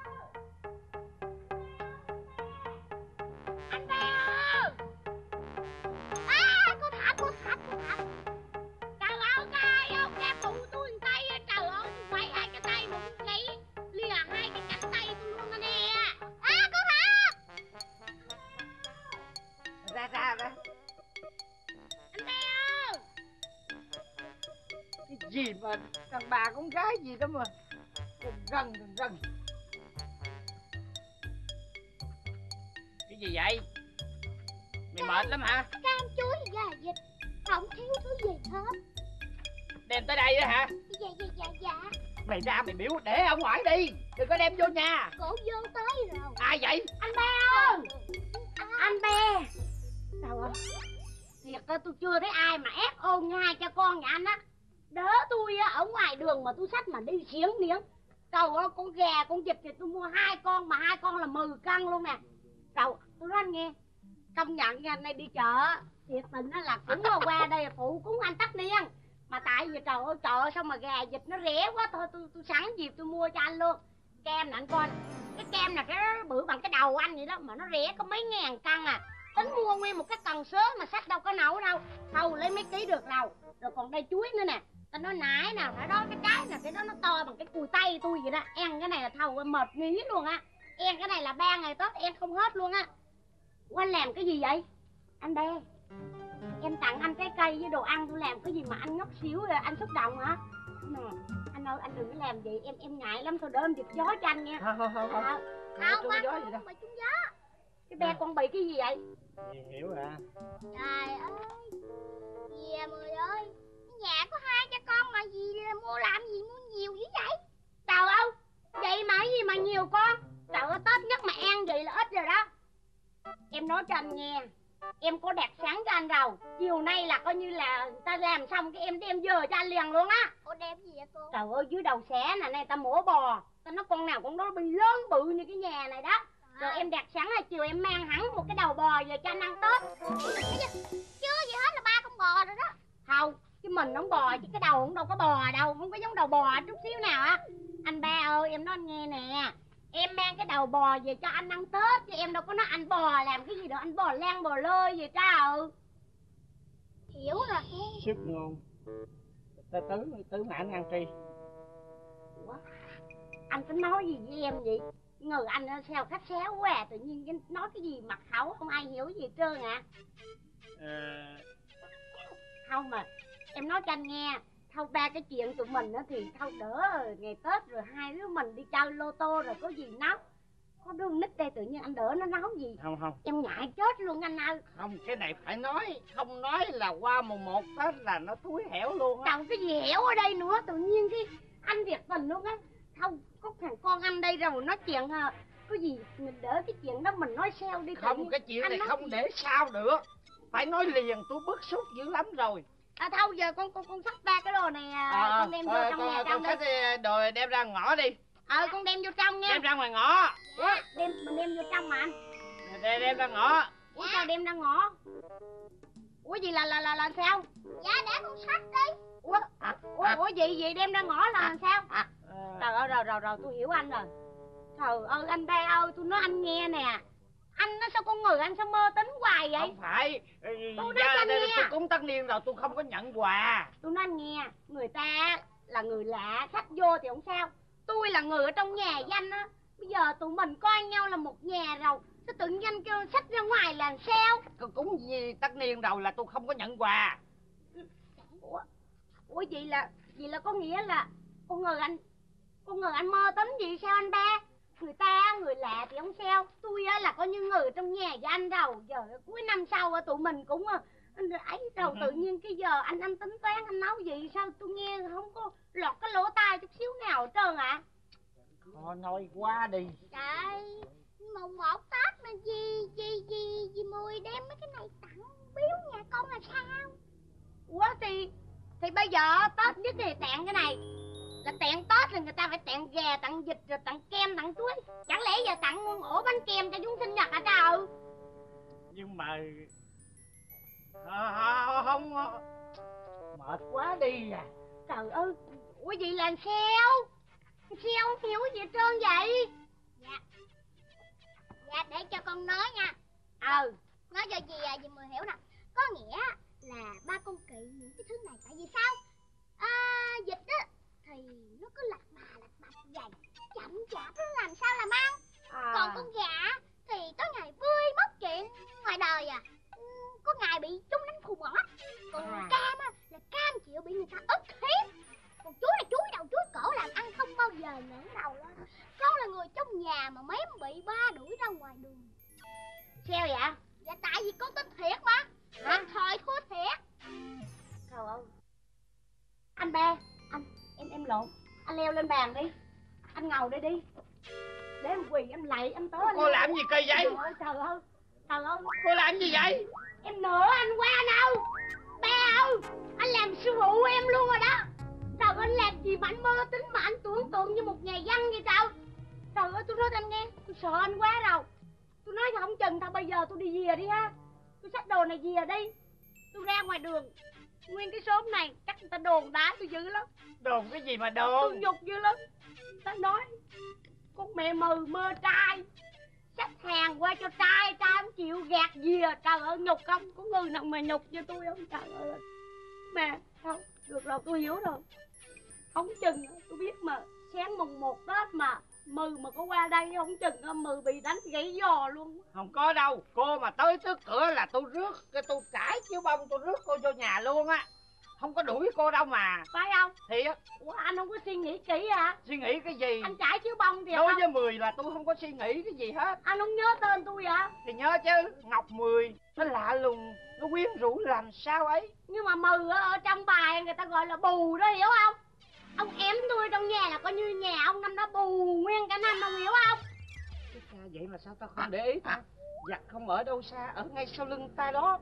Anh Ba ơi! À, cô Thập, cô Thập, cô Thập. Trời ơi, cái ông nghe phụ tôi một tay, trời ơi, quay hai cái tay một cái lìa hai cái cánh tay tôi luôn nè. À, cô Thập! Ra ra ra. Anh Ba ơi! Cái gì mà thằng bà con gái gì đó mà còn rần rần rần. Cái gì vậy? Mày mệt lắm hả? Cam chuối gà vịt, không thiếu thứ gì hết. Đem tới đây đó hả? Dạ, dạ, dạ, dạ. Mày ra mày biểu để ở ngoài đi, đừng có đem vô nhà. Cổ vô tới rồi. Ai vậy? Anh Ba ơi! Anh Ba! Trời ơi, thiệt á, tôi chưa thấy ai mà ép ôn ngay cho con nhà anh á. Đỡ tôi á, ở ngoài đường mà tôi xách mà đi xiếng miếng. Trời ơi, con gà, con vịt thì tôi mua hai con, mà hai con là mười cân luôn nè. Trời, tôi nói anh nghe, công nhận nha, anh này đi chợ thiệt tình á là cũng là qua đây phụ cúng anh tất niên. Mà tại vì trời ơi, trời ơi, sao mà gà vịt nó rẻ quá, thôi tôi tôi sẵn dịp tôi mua cho anh luôn. Kem nè anh coi, cái kem là cái bự bằng cái đầu anh vậy đó, mà nó rẻ có mấy ngàn cân à. Tính mua nguyên một cái cần sớ mà xách đâu có nấu đâu, thâu lấy mấy ký được đâu. Rồi còn đây chuối nữa nè, tao nói nãy nè, phải đó cái trái nè, cái đó nó to bằng cái cùi tay tôi vậy đó. Ăn cái này là thâu mệt nghí luôn á. Ăn cái này là ba ngày Tết ăn không hết luôn á. Anh làm cái gì vậy? Anh Ba, em tặng anh trái cây với đồ ăn, tôi làm cái gì mà anh ngốc xíu rồi, anh xúc động hả? Nè, anh ơi, anh đừng có làm vậy, em em ngại lắm, thôi đỡ em giật gió cho anh nha. Không, không, không, không. À, không, anh không, không bị trúng gió. Cái be con bị cái gì vậy? Thì hiểu hả? Trời ơi, dì Mười ơi, nhà có hai cha con mà dì mua làm gì mua nhiều dữ vậy? Trời ơi, vậy mà cái gì mà nhiều con? Trời ơi, Tết nhất mà ăn vậy là ít rồi đó. Em nói cho anh nghe, em có đặt sẵn cho anh rồi. Chiều nay là coi như là ta làm xong cái em đem về cho anh liền luôn á. Ủa đem gì vậy cô? Trời ơi, dưới đầu xẻ nè, này ta mổ bò, ta nói con nào con đó bị lớn bự như cái nhà này đó. Rồi em đặt sẵn là chiều em mang hẳn một cái đầu bò về cho anh ăn Tết. Chưa gì hết là ba con bò rồi đó. Không, chứ mình không bò, chứ cái đầu cũng đâu có bò đâu, không có giống đầu bò chút xíu nào á. Anh Ba ơi, em nói anh nghe nè, Em mang cái đầu bò về cho anh ăn Tết, chứ em đâu có nói anh bò làm cái gì đâu, anh bò lan bò lơi gì sao. Hiểu rồi. Sức ngôn. Tứ tứ tứ mà anh ăn tri. Ủa? Anh tính nói gì với em vậy? Ngừ anh sao khách xéo quá à, tự nhiên nói cái gì mặt khẩu không ai hiểu gì hết trơn ạ. À? À... Không mà em nói cho anh nghe, thâu ba cái chuyện tụi mình á thì thâu đỡ ngày Tết rồi hai đứa mình đi chơi lô tô rồi có gì nấu. Có đứa nít đây tự nhiên anh đỡ nó nấu gì. Không không. Em ngại chết luôn anh ơi. Không, cái này phải nói, không nói là qua mùng một Tết là nó thúi hẻo luôn á. Đâu cái gì hẻo ở đây nữa, tự nhiên cái anh thiệt tình luôn á. Không, có thằng con anh đây rồi nói chuyện à, có gì mình đỡ cái chuyện đó mình nói sao đi. Không, cái chuyện này không gì? Để sao được, phải nói liền, tôi bức xúc dữ lắm rồi. À thôi giờ con con con xách ba cái đồ này à, à, con đem vô à, trong con, nhà trong con đi. Xách đồ đem ra ngõ đi. Ờ con đem vô trong nha. Đem ra ngoài ngõ. Ủa, đem mình đem vô trong mà anh. Đem, đem ra ngõ. Ủa sao đem ra ngõ? Ủa gì là là là là sao? Dạ để con xách đi. Ủa à, ủa, ủa gì gì đem ra ngõ là làm sao? À, trời ơi rồi rồi rồi tôi hiểu anh rồi. Trời ơi anh ba ơi, tôi nói anh nghe nè. Anh nó sao con người anh sao mơ tính hoài vậy? Không phải. Tôi nói anh nghe. Tôi cúng tất niên rồi tôi không có nhận quà. Tôi nói anh nghe, người ta là người lạ, khách vô thì không sao. Tôi là người ở trong nhà danh á. Bây giờ tụi mình coi nhau là một nhà rồi, sao tự nhiên anh kêu xách ra ngoài là sao? Cúng gì tất niên rồi là tôi không có nhận quà. Ủa, Ủa vậy là vậy là có nghĩa là con người anh con người anh mơ tính gì sao anh ba? Người ta người lạ thì không sao, tôi á là coi như người trong nhà với anh rồi. Giờ cuối năm sau tụi mình cũng ấy rồi, tự nhiên cái giờ anh anh tính toán anh nấu gì sao tôi nghe không có lọt cái lỗ tai chút xíu nào hết trơn ạ. À? Thôi nói quá đi. Trời, mùng một Tết mà gì gì gì gì Mười đem mấy cái này tặng biếu nhà con là sao? Ủa thì thì bây giờ Tết nhất thì tặng cái này là tặng Tết thì người ta phải tặng gà, tặng vịt rồi tặng kem, tặng chuối. Chẳng lẽ giờ tặng ổ bánh kem cho chúng sinh nhật hả trời? Nhưng mà à, không mệt quá đi à. Trời ơi, ủa gì là sao? Sao không hiểu gì hết trơn vậy? Dạ Dạ để cho con nói nha. Ừ nói cho gì à, dì Mười hiểu nè. Có nghĩa là ba con kỵ những cái thứ này. Tại vì sao? À, vịt á thì nó cứ lặt bà lặt bập vậy, chậm chạp nó làm sao làm ăn. À. Còn con gà thì có ngày vui mất chuyện ngoài đời à, có ngày bị chúng đánh phù mỏ. Còn à. Cam á là cam chịu bị người ta ức hiếp. Còn chuối là chuối đầu chuối cổ làm ăn không bao giờ ngẩng đầu lên. Con là người trong nhà mà mém bị ba đuổi ra ngoài đường. Sao vậy? Dạ tại vì con tin thiệt mà. Hả? Thời thua thiệt. Trời ơi. Anh ba, anh em em lộn. Anh leo lên bàn đi. Anh ngồi đây đi. Để em quỳ em lạy em tới anh. Cô làm gì kỳ vậy? Trời ơi, trời ơi. Trời ơi. Cô làm gì vậy? Em nửa anh qua đâu. Ba ơi, anh làm sư phụ em luôn rồi đó. Trời anh làm gì mà anh mơ tính mà anh tưởng tượng như một nhà văn vậy sao? Trời ơi tôi nói cho anh nghe, tôi sợ anh quá rồi. Tôi nói không chừng thôi bây giờ tôi đi về đi ha. Tôi xách đồ này về đi. Tôi ra ngoài đường, nguyên cái xóm này chắc người ta đồn đá tôi dữ lắm. Đồn cái gì mà đồn? Tôi nhục dữ lắm. Ta nói con mẹ Mừ mơ trai, xách hàng qua cho trai, trai không chịu gạt dìa. Trời ơi nhục không? Có người nào mà nhục cho tôi không? Trời ơi. Mà không, được rồi tôi hiểu rồi. Không chừng tôi biết mà sáng mùng một Tết mà Mừ mà có qua đây không chừng Mừ bị đánh gãy giò luôn. Không có đâu, cô mà tới trước cửa là tôi rước, cái tôi trải chiếu bông tôi rước cô vô nhà luôn á. Không có đuổi cô đâu mà. Phải không? Thiệt. Ủa anh không có suy nghĩ kỹ hả? Suy nghĩ cái gì? Anh trải chiếu bông thì đối không? với Mười là tôi không có suy nghĩ cái gì hết. Anh không nhớ tên tôi hả? Thì nhớ chứ, Ngọc Mười. Nó lạ lùng, nó quyến rũ làm sao ấy. Nhưng mà Mừ ở trong bài người ta gọi là bù đó hiểu không? Ông ém tôi trong nhà là coi như nhà ông năm đó bù nguyên cả năm, ông hiểu không? Cái cha vậy mà sao tao không để ý ta? Giặc không ở đâu xa, ở ngay sau lưng ta đó.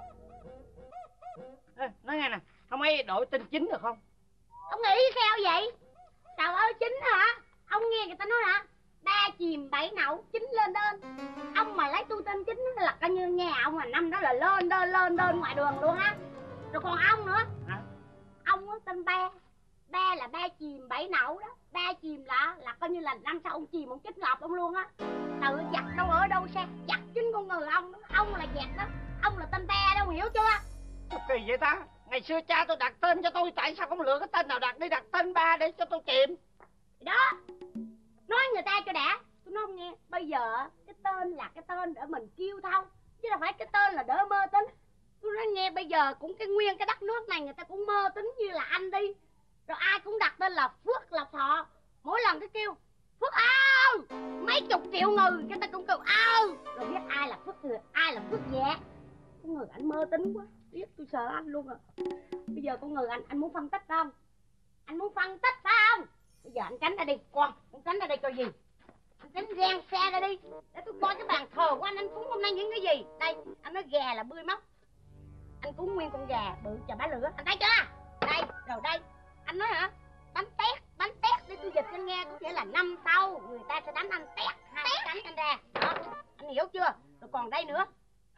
Ê, nói nghe nè, không ấy đổi tên Chính được không? Ông nghĩ sao vậy? Trời ơi Chính hả? Ông nghe người ta nói hả? Ba chìm bảy nậu, Chính lên đơn. Ông mà lấy tôi tên Chính là coi như nhà ông là năm đó là lên đơn lên đơn ngoài đường luôn á. Rồi còn ông nữa. Hả? Ông á tên Ba. Ba là ba chìm bảy nậu đó. Ba chìm là là coi như là năm sau ông chìm ông chết ngọt ông luôn á. Tự giặt đâu ở đâu xa, giặt chính con người ông đó. Ông là giặt đó, ông là tên Be đâu, hiểu chưa? Sao kỳ vậy ta? Ngày xưa cha tôi đặt tên cho tôi, tại sao không lựa cái tên nào đặt đi đặt tên Ba để cho tôi chìm? Đó, nói người ta cho đã. Tôi nói không nghe, bây giờ cái tên là cái tên để mình kêu thôi, chứ đâu phải cái tên là đỡ mơ tính. Tôi nói nghe, bây giờ cũng cái nguyên cái đất nước này người ta cũng mơ tính như là anh đi. Rồi ai cũng đặt tên là Phước Lộc Thọ. Mỗi lần cái kêu Phước ơi, mấy chục triệu người người ta cũng kêu ơi. Rồi biết ai là Phước Thừa, ai là Phước Dạ. Con người anh mơ tính quá, biết tôi sợ anh luôn à. Bây giờ con người anh, anh muốn phân tích không? Anh muốn phân tích phải không? Bây giờ anh tránh ra đi, con, anh tránh ra đây cho gì? Anh tránh rang xe ra đi, để tôi coi cái bàn thờ của anh, anh cúng hôm nay những cái gì? Đây, anh nói gà là bươi móc. Anh cúng nguyên con gà bự chà bá lửa, anh thấy chưa? Đây, rồi đây, anh nói hả? Bánh tét, bánh tét, để tôi dịch cho anh nghe, có nghĩa là năm sau người ta sẽ đánh anh tét, hai cái cánh anh ra. Đó, anh hiểu chưa? Rồi còn đây nữa.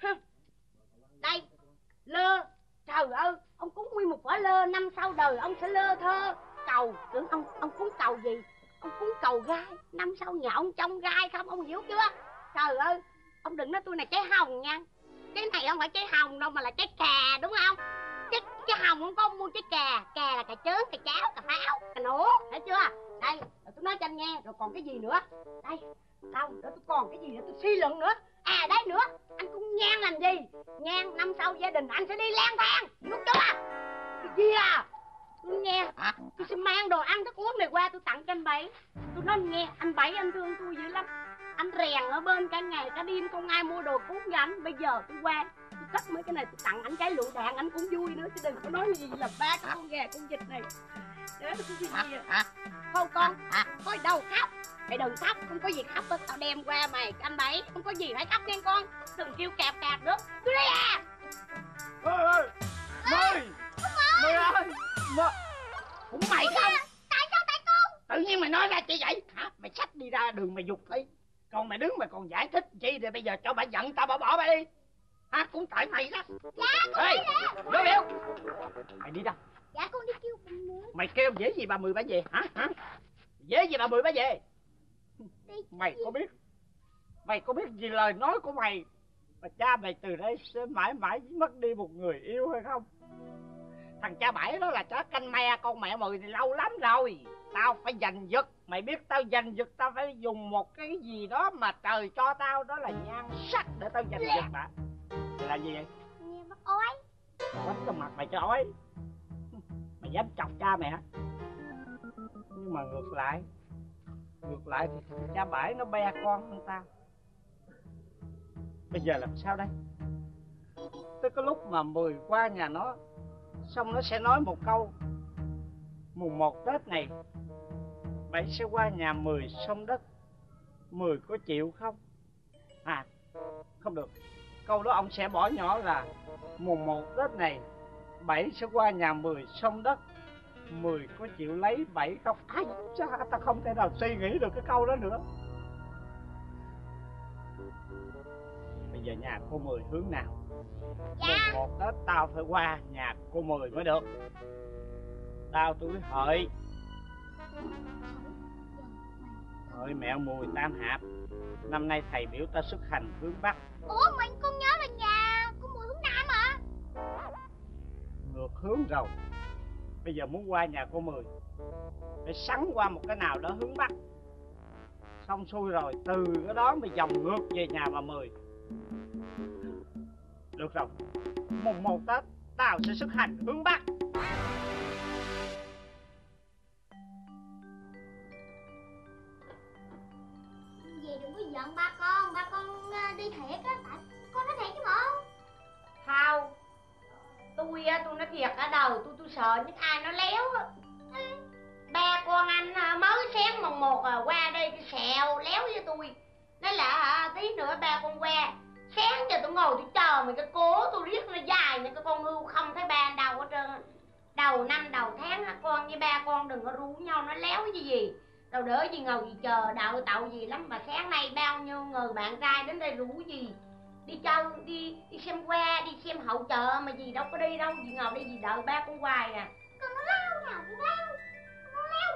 Đây, lơ, trời ơi, ông cúng nguyên một quả lơ, năm sau đời ông sẽ lơ thơ. Cầu, tưởng ông ông cúng cầu gì? Ông cúng cầu gai, năm sau nhà ông trông gai không, ông hiểu chưa? Trời ơi, ông đừng nói tôi này trái hồng nha. Cái này không phải trái hồng đâu mà là trái cà, đúng không? Trái, trái hồng không có mua trái cà. Cà là cà chớn, cà cháo, cà pháo, cà nổ, thấy chưa? Đây, rồi tôi nói cho anh nghe, rồi còn cái gì nữa? Đây, không, rồi tôi còn cái gì nữa, tôi suy luận nữa. À đấy nữa, anh cũng nhang làm gì? Nhang năm sau gia đình anh sẽ đi lang thang, hiểu chưa? Cái gì à? Tôi nghe, tôi sẽ mang đồ ăn thức uống này qua tôi tặng cho anh Bảy. Tôi nói anh nghe, anh Bảy anh thương tôi dữ lắm. Anh rèn ở bên cả ngày cả đêm không ai mua đồ cúng cho anh. Bây giờ tôi qua, tôi cất mấy cái này tôi tặng anh cái lựu đạn, anh cũng vui nữa. Chứ đừng có nói gì là ba cái con gà con vịt này. Để tôi gì à? Thôi con, thôi đâu khóc. Mày đừng khóc, không có gì khóc hết. Tao đem qua mày, anh Bảy, không có gì phải khóc nghe con. Đừng kêu cạp cạp nữa. Tôi đây à. Ôi ơi, Mười, Mười ơi, Mười. Cũng mày không? Tại sao tại con? Tự nhiên mày nói ra chị vậy hả? Mày xách đi ra đường mày giục đi. Còn mày đứng mày còn giải thích chi rồi bây giờ cho bà giận tao bà bỏ bà đi. Hả? Cũng tại mày đó. Dạ con Ê, đi nè. Đứa biểu. Mày đi đâu? Dạ con đi kêu cùng nữa. Mày kêu dễ gì bà Mười bà về hả? Hả? Dễ gì bà Mười bà về? Mày có biết, mày có biết gì lời nói của mày mà cha mày từ đây sẽ mãi mãi mất đi một người yêu hay không? Thằng cha Bảy đó là chó canh me con mẹ Mười thì lâu lắm rồi. Tao phải giành giật. Mày biết tao giành giật tao phải dùng một cái gì đó mà trời cho tao, đó là nhan sắc để tao giành giật đã. Là gì vậy? Nghe bắt ói. Quánh trong mặt mày cho ói. Mày dám chọc cha mày hả? Nhưng mà ngược lại, ngược lại thì cha Bảy nó be con hơn tao. Bây giờ làm sao đây? Tới cái lúc mà Mười qua nhà nó, xong nó sẽ nói một câu: mùng một Tết này Bảy sẽ qua nhà Mười xông đất. Mười có chịu không? À, không được. Câu đó ông sẽ bỏ nhỏ là mùng một Tết này Bảy sẽ qua nhà Mười xông đất. Mười có chịu lấy Bảy không? Ai, sao ta không thể nào suy nghĩ được cái câu đó nữa. Bây giờ nhà cô Mười hướng nào? Dạ. Mùng một Tết tao phải qua nhà cô Mười mới được. Tao tuổi Hợi. Hợi mẹ Mùi Tam Hạp. Năm nay thầy biểu ta xuất hành hướng Bắc. Ủa mình con nhớ là nhà của Mùi hướng Nam mà. Ngược hướng rồi. Bây giờ muốn qua nhà cô Mười phải sắn qua một cái nào đó hướng Bắc. Xong xuôi rồi từ cái đó mới vòng ngược về nhà bà Mười. Được rồi, mùng một Tết tao sẽ xuất hành hướng Bắc. Về đừng có giận ba con, ba con đi thiệt á, tại con nói thiệt chứ bộ. Không, tôi á, tôi nói thiệt ở đầu tôi tôi sợ những ai nó léo á. Ba con anh mới sáng mồng một à, qua đây cái sẹo léo với tôi. Nói là à, tí nữa ba con qua. Sáng giờ tôi ngồi tôi chờ mà cái cố tôi riết nó dài mà cái con hưu không thấy ba đâu hết trơn. Đầu năm đầu tháng con với ba con đừng có rủ nhau nó léo cái gì. Đâu đỡ gì ngồi gì chờ đợi tậu gì lắm. Mà sáng nay bao nhiêu người bạn trai đến đây rủ gì. Đi chơi, đi đi xem qua, đi xem hậu chợ mà gì đâu có đi đâu. Gì ngồi đây gì đợi ba con hoài nè. Con nó lao nào cũng lao. Con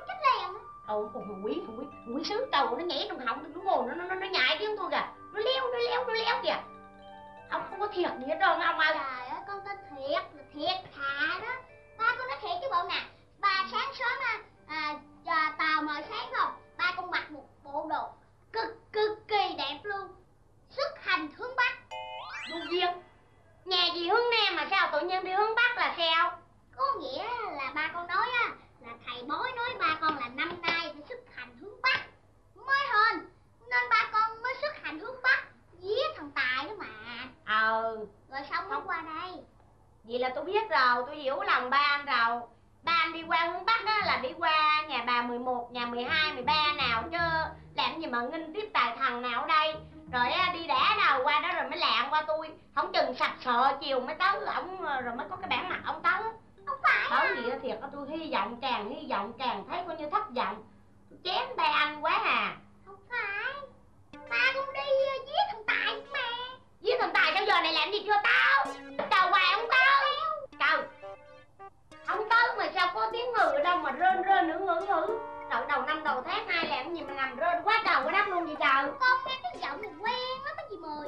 chết lèo. Ồ, thằng quý, thằng quý, thằng quý sứ đầu nó nhảy trong họng, nó ngồi, nó nó nó nhại tiếng tôi kìa, nó leo, nó leo, nó leo kìa. Ông không có thiệt gì hết trơn ông ơi. Trời ơi, con tên thiệt là thiệt thà đó. Ba con nói thiệt chứ bộ nè. Ba sáng sớm à, à, à tàu mờ sáng không, ba con mặc một bộ đồ cực cực kỳ đẹp luôn, xuất hành hướng Bắc. Vô duyên, nhà gì hướng Nam mà sao tự nhiên đi hướng Bắc là sao? Có nghĩa là ba con nói á, là thầy bói nói ba con là năm nay phải xuất hành hướng Bắc mới hên, nên ba con mới xuất hành hướng Bắc giết thằng Tài đó mà. Ờ. Rồi xong mới qua đây. Vậy là tôi biết rồi, tôi hiểu lòng ba anh rồi. Ba anh đi qua hướng Bắc đó là đi qua nhà bà mười một, nhà mười hai, mười ba nào chứ làm gì mà nghinh tiếp Tài thằng nào ở đây. Rồi đi đẻ nào qua đó rồi mới lạng qua tôi. Không chừng sạch sợ chiều mới tới ổng rồi mới có cái bản mặt ông tới. Không phải Bởi à. vì thiệt tôi hy vọng càng hy vọng càng thấy coi như thất vọng. Tôi chém ba anh quá à. Không phải, ba con đi giết thằng Tài mà. Giết thằng Tài sao giờ này làm gì chưa tao? Chờ hoài không tới. Trời, không tới mà sao có tiếng ngừ ở đâu mà rên rên nữa ngữ ngữ. Trời, đầu năm đầu tháng ai làm gì mà nằm rên quá trời quá đất luôn vậy trời. Con nghe cái giọng này quen lắm á chị Mười.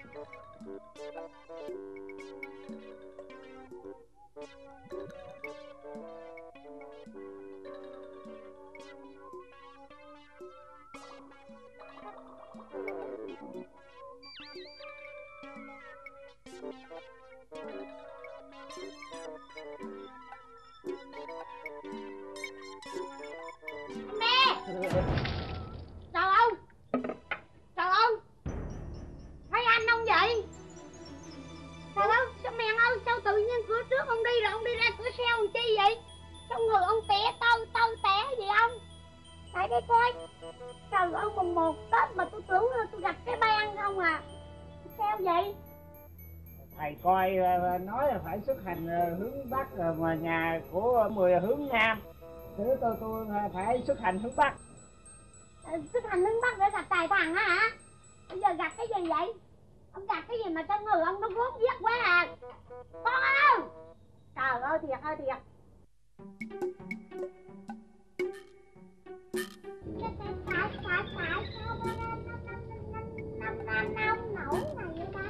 Mẹ! Chào ông! Chào ông! Thấy anh không vậy? Chào ông! Sao mẹ ơi? Sao tự nhiên cửa trước ông đi rồi ông đi ra cửa sau làm chi vậy? Sao người ông té tâu tâu té vậy ông? Tại đây coi. Trời ơi, mùng một Tết mà tôi tưởng là tôi gặp cái ban không à. Sao vậy? Thầy coi nói là phải xuất hành hướng Bắc rồi mà nhà của Mười hướng Nam. Thế tôi tôi phải xuất hành hướng Bắc. À, xuất hành hướng Bắc để gặp Tài thằng á hả? Bây giờ gặp cái gì vậy? Ông gặp cái gì mà trong người ông nó gốm viết quá à? Con ơi! Trời ơi, thiệt ơi thiệt. Phải phải phải sao năm năm năm nổi này vậy ta?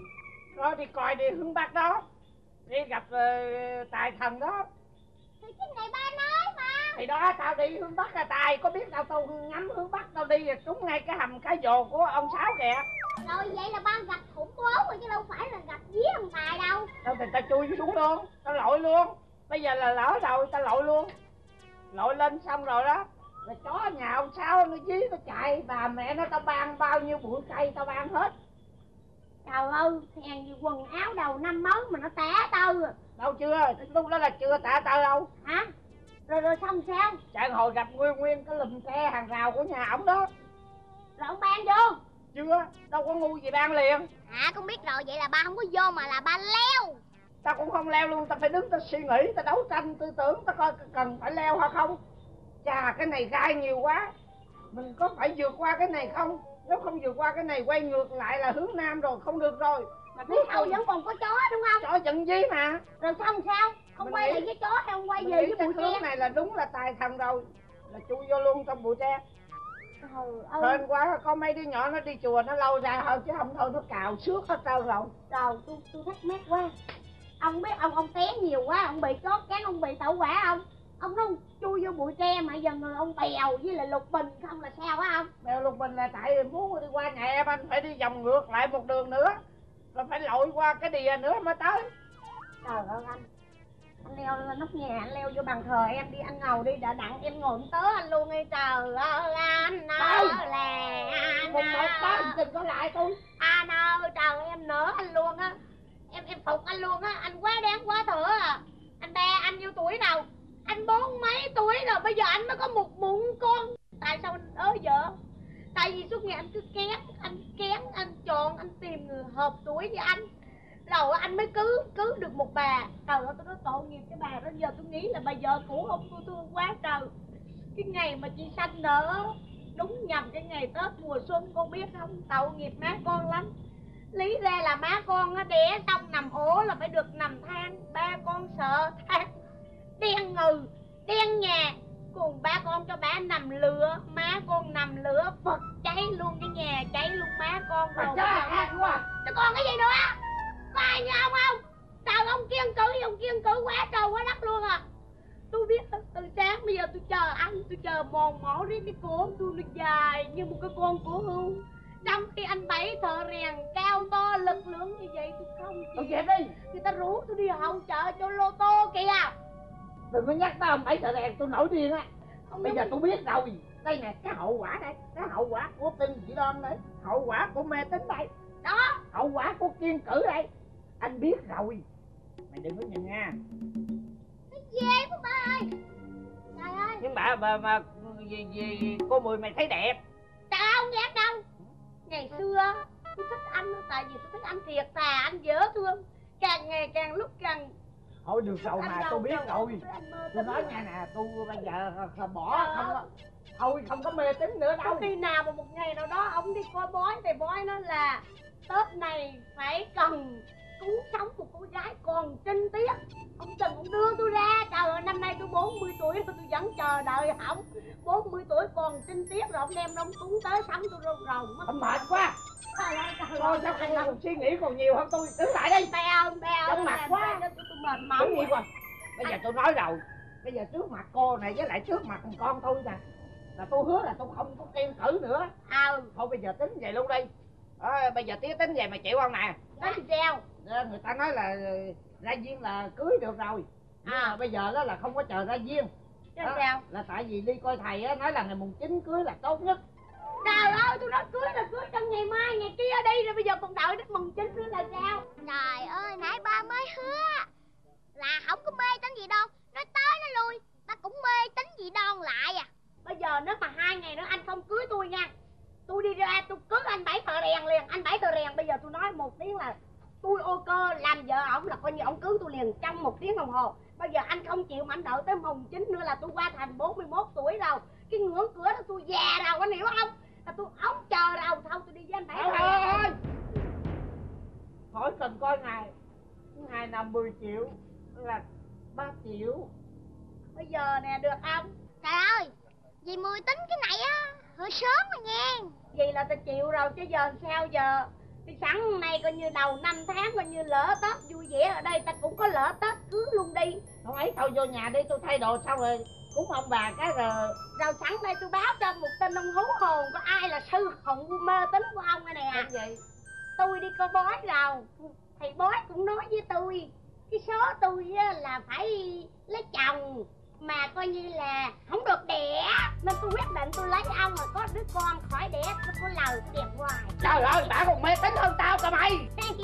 Đó đi coi đi hướng Bắc đó. Đi gặp uh, Tài thần đó. Thì cái này ba nói mà. Thì đó tao đi hướng Bắc là Tài, có biết đâu tao ngắm hướng Bắc tao đi rồi trúng ngay cái hầm cái vồ của ông Sáu kìa. Rồi vậy là ba gặp khủng bố rồi chứ đâu phải là gặp dí ông Tài đâu. Đâu thì tao chui xuống luôn, tao lội luôn. Bây giờ là lỡ rồi tao lội luôn. Lội lên xong rồi đó là chó nhà ông Sáu nó dí nó chạy, bà mẹ nó tao ban bao nhiêu bụi cây tao ban hết. Trời ơi, hèn gì quần áo đầu năm mới mà nó té tao rồi. Đâu chưa, lúc đó là chưa tạ tao đâu. Hả? Rồi rồi xong sao? Chạy hồi gặp nguyên nguyên cái lùm xe hàng rào của nhà ổng đó. Rồi ông ban vô? Chưa, đâu có ngu gì ban liền. À con biết rồi, vậy là ba không có vô mà là ba leo. Tao cũng không leo luôn, tao phải đứng tao suy nghĩ, tao đấu tranh tư tưởng, tao coi cần phải leo hay không. Chà, cái này gai nhiều quá. Mình có phải vượt qua cái này không? Nếu không vượt qua cái này quay ngược lại là hướng Nam rồi, không được rồi. Mà phía sau vẫn còn có chó đúng không? Chó giận dí mà. Rồi xong sao? Không Mình quay nghĩ- lại với chó hay không quay Mình về nghĩ với cái bụi hướng tre? này là đúng là Tài thần rồi. Là chui vô luôn trong bụi tre. Trời ơi. Hên quá, có mấy đứa nhỏ nó đi chùa nó lâu ra thôi chứ không thôi nó cào xước hết trơn rồi. Trời, tôi tôi thắc mắc quá. Ông biết ông ông té nhiều quá, ông bị chó cắn, ông bị tẩu hỏa không? Ông nó chui vô bụi tre mà giờ người ông bèo với lại lục bình không là sao á ông? Bèo lục bình là tại muốn đi qua nhà em anh phải đi vòng ngược lại một đường nữa. Rồi phải lội qua cái đìa nữa mới tới. Trời ơi anh. Anh leo lên nóc nhà, anh leo vô bàn thờ em đi, anh ngồi đi, đã đặng em ngồi tớ anh luôn đi. Trời ơi anh ơi là anh Một một tới ơi. đừng có lại tôi. Anh ơi, trời em nỡ anh luôn á. Em em phục anh luôn á, anh quá đáng quá thở à. Anh ba anh nhiêu tuổi đâu? Anh bốn mấy tuổi rồi, bây giờ anh mới có một bụng con. Tại sao anh ớ vợ? Tại vì suốt ngày anh cứ kén, anh kén, anh chọn, anh tìm người hợp tuổi với anh. Rồi anh mới cứu, cứu được một bà. Trời ơi, tôi nói tội nghiệp cái bà đó. Giờ tôi nghĩ là bà vợ cũ ông tôi thương quá trời. Cái ngày mà chị sanh nở đúng nhầm cái ngày Tết mùa xuân, con biết không? Tội nghiệp má con lắm. Lý ra là má con á đẻ xong nằm ổ là phải được nằm than. Ba con sợ than, đen ngừ, đen nhà. Cùng ba con cho ba nằm lửa, má con nằm lửa Phật cháy luôn cái nhà, cháy luôn má con rồi. Trời ơi, quá. Chứ còn cái gì nữa? Có ai như ông không? Sao ông kiêng cữ, ông kiêng cữ quá trời quá đất luôn à. Tôi biết từ sáng bây giờ tôi chờ anh, tôi chờ mòn mỏi riết cái cổ tôi nó dài như một cái con cổ hưu. Trong khi anh Bảy thợ rèn cao to lực lượng như vậy tôi không Tôi chịu. dẹp đi. Người ta rủ tôi đi hậu chợ cho lô tô kìa. Đừng có nhắc tới ông Bảy thợ rèn, tôi nổi điên á. Không Bây đúng. giờ tôi biết rồi. Đây nè, cái hậu quả đây. Cái hậu quả của tin dị đoan đây. Hậu quả của mê tín đây. Đó. Hậu quả của kiêng cữ đây. Anh biết rồi. Mày đừng có nhìn nha. Cái gì của ba ơi? Trời ơi. Nhưng bà bà mà gì, gì, cô Mười mày thấy đẹp. Trời ơi, không dám đâu. Ngày xưa tôi thích anh tại vì tôi thích anh thiệt thà, anh dễ thương. Càng ngày càng lúc càng Thôi được rồi anh mà, đâu, tôi biết đâu, rồi. anh mơ Tôi tính nói rồi. nha nè, tôi bây giờ bỏ không có. Thôi không có mê tín nữa đâu. Có khi nào mà một ngày nào đó ông đi coi bói thì bói nó là Tết này phải cần cứu sống một cô gái còn trinh tiết. Ông Trần ông đưa tôi ra, trời ơi năm nay tôi bốn mươi tuổi mà tôi vẫn chờ đợi ổng. bốn mươi tuổi còn trinh tiết rồi ông đem ông cứu tới sống tôi run rầu mất. Ông mệt quá. Trời ơi trời Thôi ơi. sao không còn suy nghĩ còn nhiều hơn tôi. Đứng lại đi. Bèo bèo Trong mặt quá. tôi mệt mỏi. Đứng im rồi. Bây giờ tôi nói rồi. Bây giờ trước mặt cô này với lại trước mặt con tôi nè, là tôi hứa là tôi không có kiêng cữ nữa. À, Thôi bây giờ tính vậy luôn đi. À, bây giờ tía tính vậy mày chịu không nè? tính sao? À, người ta nói là ra duyên là cưới được rồi. Nhưng À. mà bây giờ đó là không có chờ ra duyên. Chứ Đó, sao? là tại vì đi coi thầy á, nói là ngày mùng chín cưới là tốt nhất. Trời ơi, tôi nói cưới là cưới trong ngày mai, ngày kia đi rồi bây giờ còn đợi đến mùng chín nữa là sao? Trời ơi, nãy ba mới hứa là không có mê tính gì đâu. Nói tới nó lui, ba cũng mê tính gì đoan lại à. Bây giờ nếu mà hai ngày nữa anh không cưới tôi nha, tôi đi ra tôi cưới anh Bảy thợ rèn liền. Anh Bảy thợ rèn bây giờ tôi nói một tiếng là tôi ô cơ làm vợ ổng là coi như ổng cưới tôi liền trong một tiếng đồng hồ. Bây giờ anh không chịu mà anh đợi tới mùng chín nữa là tôi qua thành bốn mươi mốt tuổi rồi. Cái ngưỡng cửa đó tôi già rồi, anh hiểu không? Là tôi ống chờ rồi, thôi tôi đi với anh Bảy Thôi thợ thôi rèn. thôi. Khỏi cần coi ngày. Ngày nào mười triệu là ba triệu. Bây giờ nè được không? Trời ơi, dì Mười tính cái này á hơi sớm rồi nha. Vậy là tôi chịu rồi chứ giờ sao giờ? Thì sẵn hôm nay coi như đầu năm tháng coi như lỡ Tết vui vẻ ở đây ta cũng có lỡ Tết cưới luôn đi. Không ấy thôi vô nhà đi, tôi thay đồ xong rồi cúng ông bà cái rồi. Rồi sẵn đây tôi báo cho một tin ông hú hồn có ai là sư hận mê tín của ông này nè. Làm gì? Tôi đi coi bói rồi, thầy bói cũng nói với tôi cái số tôi á là phải lấy chồng mà coi như là không được đẻ, nên tôi quyết định tôi lấy ông mà có đứa con khỏi đẻ nó có lời đẹp hoài. Trời ơi, bà còn mê tín hơn tao cả mày.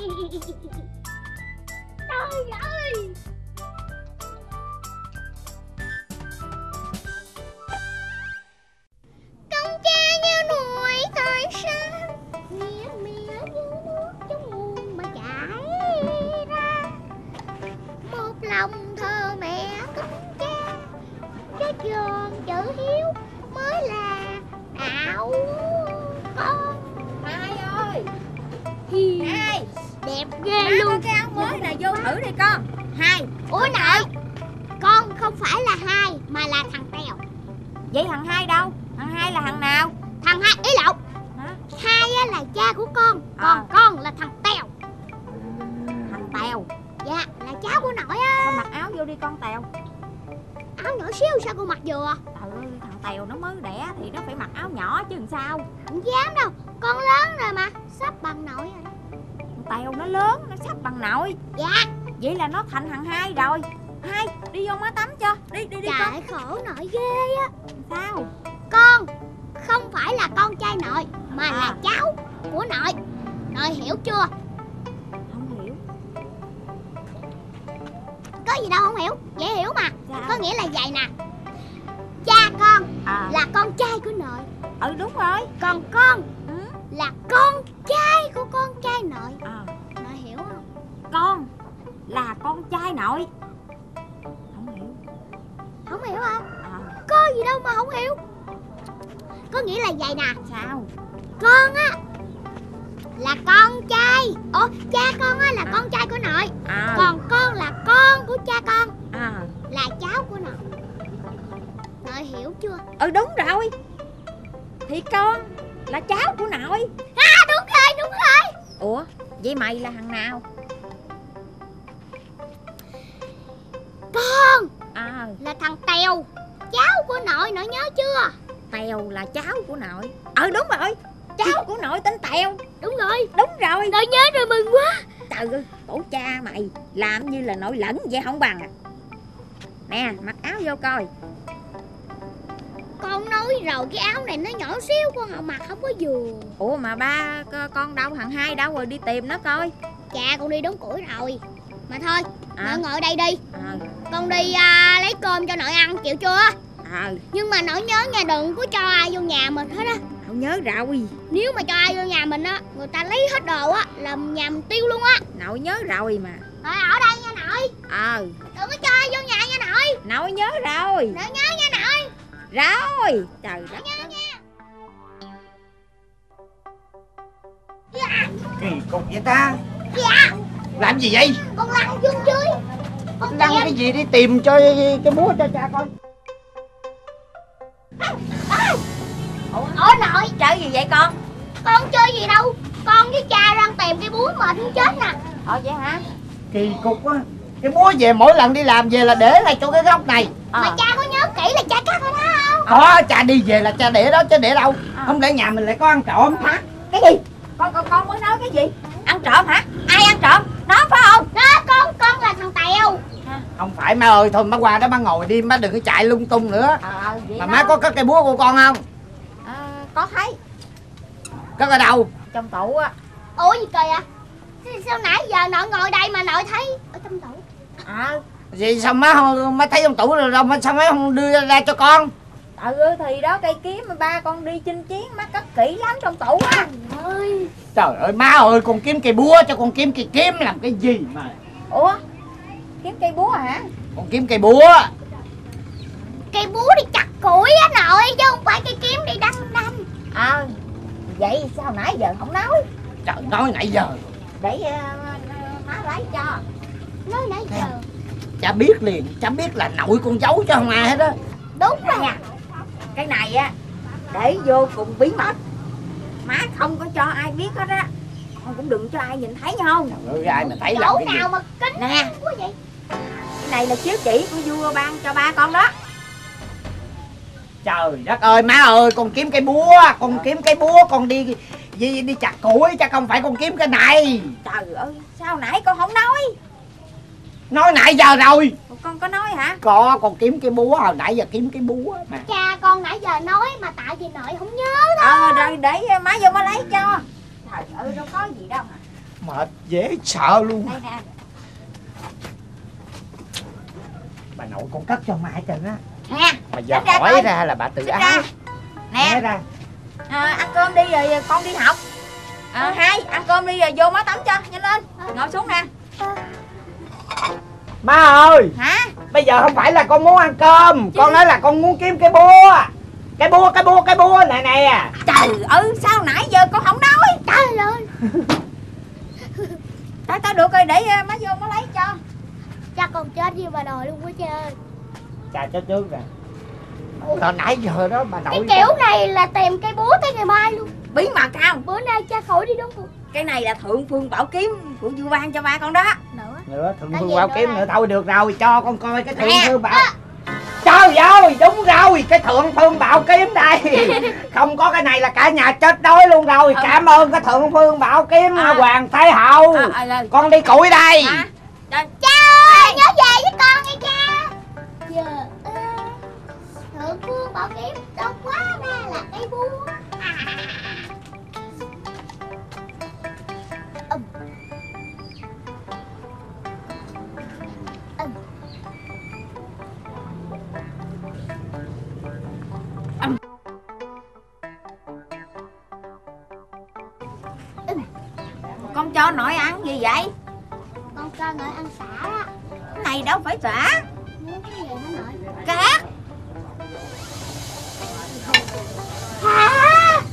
Trời ơi. Công cha như núi thời xa, mía mía như nước trong nguồn mà chảy ra. Một lòng thờ mẹ kính cha, cái giòn chữ hiếu mới là đạo con. Hai ơi, Hai, đẹp ghê má luôn. có cái áo mới này vô thử đi con. Hai, ủa nội, con không phải là Hai mà là thằng Tèo. Vậy thằng Hai đâu? Thằng Hai là thằng nào? Thằng Hai, ý lộn, Hả? Hai á là cha của con, còn À. con là thằng Tèo. Thằng Tèo. Dạ, là cháu của nội á. Con mặc áo vô đi con Tèo. Áo nhỏ xíu sao con mặc vừa? Trời ơi, thằng Tèo nó mới đẻ thì nó phải mặc áo nhỏ chứ làm sao. Không dám đâu, con lớn rồi mà, sắp bằng nội rồi. Thằng Tèo nó lớn, nó sắp bằng nội. Dạ. Vậy là nó thành thằng Hai rồi. Hai, đi vô má tắm cho. Đi, đi, đi con. Trời khổ nội ghê á. Sao? Con không phải là con trai nội mà À. là cháu của nội. Nội hiểu chưa? Không hiểu. Có gì đâu không hiểu, dễ hiểu mà. Sao? Có nghĩa là vậy nè, cha con À. là con trai của nội, Ừ đúng rồi. còn con Ừ. là con trai của con trai nội. À. Nội hiểu không? Con là con trai nội. Không hiểu. Không hiểu không? À. Có gì đâu mà không hiểu. Có nghĩa là vậy nè, Sao? con á là con trai. Ủa, cha con á là À. con trai của nội, À. còn con là con của cha con, À. là cháu của nội. Nội hiểu Ừ đúng rồi, thì con là cháu của nội. À đúng rồi, đúng rồi. Ủa, vậy mày là thằng nào? Con À, là thằng Tèo, cháu của nội, nội nhớ chưa? Tèo là cháu của nội. Ừ đúng rồi, cháu của nội tên Tèo. Đúng rồi, Đúng rồi. nội nhớ rồi, mừng quá. Trời ơi, tổ cha mày làm như là nội lẫn vậy không bằng à. Nè, mặc áo vô coi. Con nói rồi, cái áo này nó nhỏ xíu, con không mặc không có vừa. Ủa mà ba con đâu, thằng Hai đâu rồi, đi tìm nó coi. Cha con đi đóng củi rồi. Mà thôi, À. nội ngồi đây đi. À, Con đi à, lấy cơm cho nội ăn, chịu chưa? à, Nhưng mà nội nhớ nha, đừng có cho ai vô nhà mình hết á. không nhớ rồi. Nếu mà cho ai vô nhà mình á, người ta lấy hết đồ á, làm nhà mình tiêu luôn á. Nội nhớ rồi mà. Nội ở đây nha nội. Ờ, Đừng có cho ai vô nhà nha nội. nội nhớ rồi. Nội nhớ nha nội. Rồi, trời đất. Nhớ nha. Kỳ cục vậy ta. Dạ, Làm gì vậy? con lăn xuống dưới. Con Lăn tìm. cái gì đi tìm cho cái búa cho cha coi. Ủa nội, Chơi gì vậy con? con chơi gì đâu. Con với cha đang tìm cái búa mệt muốn chết nè. Ờ vậy hả? Kỳ cục á. Cái búa về mỗi lần đi làm về là để lại chỗ cái góc này. Ờ. Mà cha có nhớ kỹ là cha cắt ở đó không? Có, cha đi về là cha để đó chứ để đâu. Không để nhà mình lại có ăn trộm. Hả? Cái gì? Con con con mới nói cái gì? Ăn trộm hả? Ai ăn trộm? Nó phải không? Đó, con, con là thằng Tèo. Không phải má ơi, thôi má qua đó má ngồi đi, má đừng có chạy lung tung nữa. Ờ vậy Mà đó. má có cất cây búa của con không? Ờ, có thấy Cất ở đâu? trong tủ á. Ủa gì kỳ à? Sao nãy giờ nội ngồi đây mà nội thấy ở trong tủ? Ờ. Vậy sao má không, má thấy trong tủ rồi đâu, má sao má không đưa ra cho con? Ừ thì đó, cây kiếm mà ba con đi chinh chiến má cất kỹ lắm trong tủ á. Ơi, Trời ơi má ơi, con kiếm cây búa cho con kiếm cây kiếm làm cái gì mà. Ủa? Kiếm cây búa hả? Con kiếm cây búa. cây búa đi chặt củi á nội, chứ không phải cây kiếm đi đâm đâm. Ờ. Vậy sao nãy giờ không nói? Trời, nói nãy giờ. Để uh, má lấy cho. Nói nãy giờ. Cha biết liền, cha biết là nội con giấu cho không ai hết á. Đúng rồi. Nha. Cái này á để vô cùng bí mật. Má không có cho ai biết hết á. Con cũng đừng cho ai nhìn thấy nha không? Trời ơi, ai mà thấy làm Chỗ cái gì. nào mà kín Nè. quá vậy? Cái này là chiếu chỉ của vua ban cho ba con đó. Trời đất ơi má ơi, con kiếm cây búa, con kiếm cây búa, con đi đi, đi chặt củi chứ không phải con kiếm cái này. Trời ơi, sao nãy con không nói? Nói nãy giờ rồi. Con có nói hả? Có, con kiếm cái búa, hồi nãy giờ kiếm cái búa mà. Cha con nãy giờ nói mà tại vì nội không nhớ đó. Ờ rồi để má vô má lấy cho. Trời ơi đâu có gì đâu hả? Mệt dễ sợ luôn. Đây nè. Bà nội con cất cho mai trơn á. Nè. Mà giờ Xách ra hỏi coi. ra là bà tự Xách ái. ra. Nè. Ra. À, ăn cơm đi rồi con đi học. À, Hai ăn cơm đi rồi vô má tắm cho, nhanh lên. Ngồi xuống nè. Má ơi, Hả? bây giờ không phải là con muốn ăn cơm. Con nói là con muốn kiếm cái búa. Cái búa, cái búa, cái búa này nè. Trời ơi, sao nãy giờ con không nói? Trời ơi. Tao tao được rồi, để má vô má lấy cho. Cha con chết với bà nội luôn quá cha ơi. Chà chết trước rồi. Hồi nãy giờ đó bà nội. Cái kiểu này là tìm cây búa tới ngày mai luôn. Bí mật không? Bữa nay cha khỏi đi đúng không? Cái này là thượng phương bảo kiếm của vua ban cho ba con đó. Nữa. Nữa, thượng Cái phương gì bảo nữa kiếm đây? nữa thôi được rồi, cho con coi cái thượng Nè. phương bảo. Trời ơi, đúng rồi, cái thượng phương bảo kiếm đây. Không có cái này là cả nhà chết đói luôn rồi. Ừ. Cảm ơn cái thượng phương bảo kiếm À. Hoàng Thái Hậu. À, à, rồi. Con đi củi đây. Hả? Rồi. Cha ơi, nhớ về với con nghe cha. Giờ ơ, thượng phương bảo kiếm đâu quá ra là cây búa. À. Ừm. Ừm. Ừm. Ừm. Con cho nội ăn gì vậy? Con cho nội ăn xả đó. Cái này đâu phải xả. Muốn cái gì hả nội? Cát. Hả?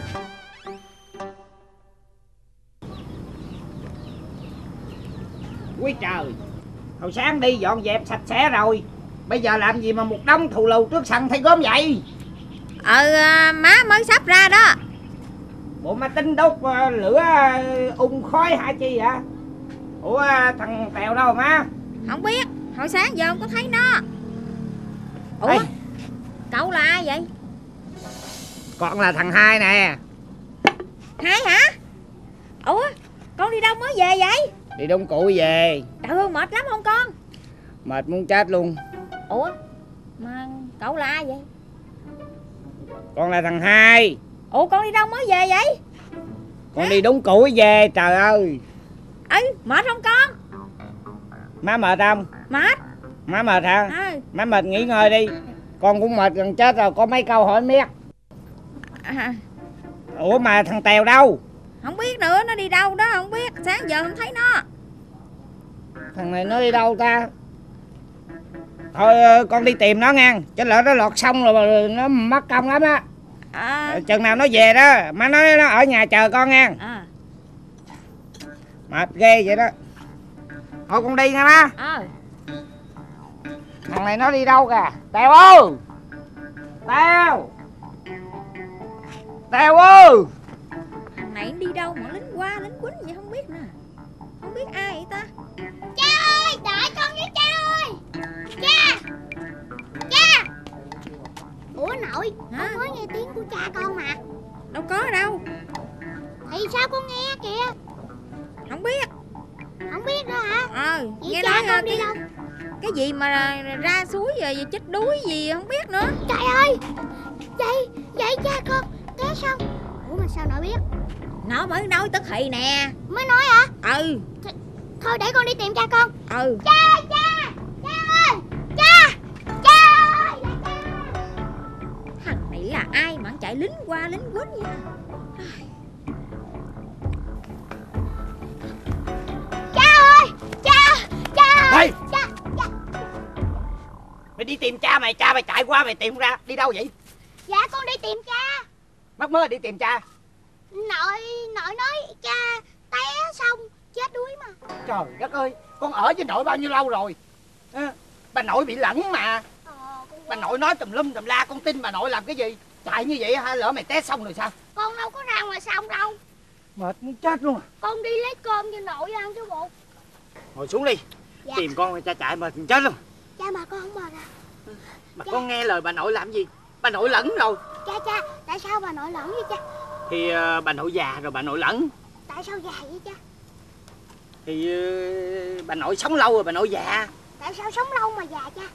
Quý trời, hồi sáng đi dọn dẹp sạch sẽ rồi. Bây giờ làm gì mà một đống thù lù trước sân thấy gớm vậy? Ờ má mới sắp ra đó. Bộ má tính đốt uh, lửa uh, ung khói hả chi vậy? Ủa uh, thằng Tèo đâu má? Không biết, hồi sáng giờ không có thấy nó. Ủa Ê. Cậu là ai vậy? Con là thằng Hai nè. Hai hả? Ủa con đi đâu mới về vậy? Đi đông cụ về. Trời ơi mệt lắm không con? Mệt muốn chết luôn. Ủa mà cậu là ai vậy? Con là thằng Hai. Ủa con đi đâu mới về vậy? Con hả? Đi đúng cũ về trời ơi. Ê mệt không con? Má mệt không? Mệt. Má mệt hả? À. Má mệt nghỉ ngơi đi. Con cũng mệt gần chết rồi, có mấy câu hỏi miết. À. Ủa mà thằng Tèo đâu? Không biết nữa, nó đi đâu đó không biết, sáng giờ không thấy nó. Thằng này nó đi đâu ta? Thôi con đi tìm nó nha, chứ lỡ nó lọt xong rồi nó mất công lắm á. À. Chừng nào nó về đó, má nói nó ở nhà chờ con nha. À. Mệt ghê vậy đó. Thôi con đi nha má. À. Thằng này nó đi đâu kìa? Tèo ơi! Tèo! Tèo ơi! Thằng này đi đâu mà lính qua lính quýnh vậy không biết nè. Không biết ai vậy ta? Cha ơi! Đợi con với cha ơi! Cha! Cha! Ủa nội, hả? Con mới nghe tiếng của cha con mà. Đâu có đâu. Thì sao con nghe kìa? Không biết. Không biết nữa hả? Ờ, vậy nghe cha nói con đi cái, đâu? Cái gì mà ra suối rồi chết đuối gì không biết nữa. Trời ơi! Vậy, vậy cha con té xong. Ủa mà sao nội biết? Nó mới nói tức thị nè. Mới nói hả? Ừ. Th Thôi để con đi tìm cha con. Ừ. Cha! Cha! Cha ơi! Cha! Cha ơi! Là cha! Thằng này là ai mà chạy lính qua lính quýnh vậy? Cha ơi! Cha! Cha ơi! Cha! Cha! Mày đi tìm cha mày, cha mày chạy qua mày tìm ra. Đi đâu vậy? Dạ con đi tìm cha. Mắc mớ đi tìm cha. Nội, nội nói cha té xong chết đuối mà. Trời đất ơi, con ở với nội bao nhiêu lâu rồi? À, bà nội bị lẫn mà. Ờ, bà nội nói tùm lum tùm la, con tin bà nội làm cái gì? Chạy như vậy hả? Lỡ mày té xong rồi sao? Con đâu có ra ngoài xong đâu. Mệt muốn chết luôn à. Con đi lấy cơm cho nội ăn chứ bộ. Ngồi xuống đi. Dạ. Tìm con cha chạy mệt chết luôn. Cha mà con không mệt à? Mà cha. Con nghe lời bà nội làm gì? Bà nội lẫn rồi. Cha cha, tại sao bà nội lẫn vậy cha? Thì uh, bà nội già rồi bà nội lẫn. Tại sao già vậy cha? Thì uh, bà nội sống lâu rồi bà nội già. Tại sao sống lâu mà già cha?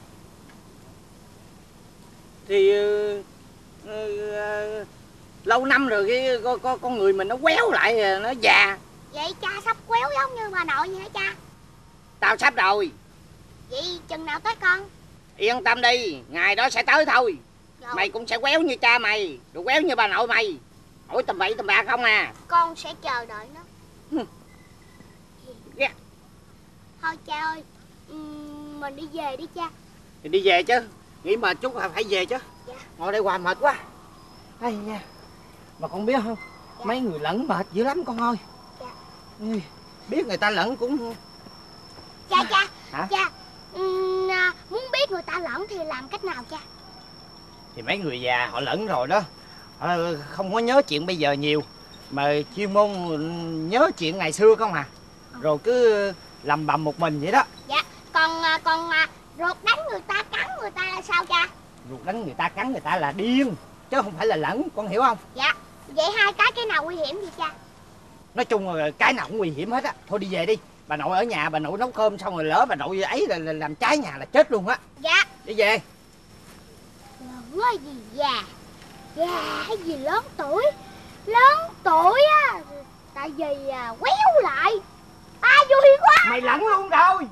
Thì uh, uh, uh, lâu năm rồi cái con, con, con người mình nó quéo lại, nó già. Vậy cha sắp quéo giống như bà nội vậy hả cha? Tao sắp rồi. Vậy chừng nào tới con? Yên tâm đi, ngày đó sẽ tới thôi. Rồi. Mày cũng sẽ quéo như cha mày, rồi quéo như bà nội mày. Hỏi tầm bậy tầm bạ không à. Con sẽ chờ đợi nó. Yeah. Thôi cha ơi, mình đi về đi cha. Thì đi về chứ, nghỉ mệt chút là phải về chứ. Dạ. Ngồi đây hoài mệt quá. Hay nha. Mà con biết không, dạ. Mấy người lẫn mệt dữ lắm con ơi. Dạ. Ừ, biết người ta lẫn cũng... Cha cha, hả? Cha, uhm, muốn biết người ta lẫn thì làm cách nào cha? Thì mấy người già họ lẫn rồi đó, họ không có nhớ chuyện bây giờ nhiều, mà chuyên môn nhớ chuyện ngày xưa không à. Rồi cứ lầm bầm một mình vậy đó. Dạ, còn còn ruột đánh người ta, cắn người ta là sao cha? Ruột đánh người ta, cắn người ta là điên, chứ không phải là lẫn, con hiểu không? Dạ, vậy hai cái cái nào nguy hiểm vậy cha? Nói chung là cái nào cũng nguy hiểm hết á. Thôi đi về đi, bà nội ở nhà, bà nội nấu cơm xong rồi lỡ bà nội ấy là, là làm trái nhà là chết luôn á. Dạ. Đi về. Lớn gì già, già hay gì lớn tuổi, lớn tuổi á, tại vì à, quéo lại, à vui quá. Mày lẫn luôn rồi.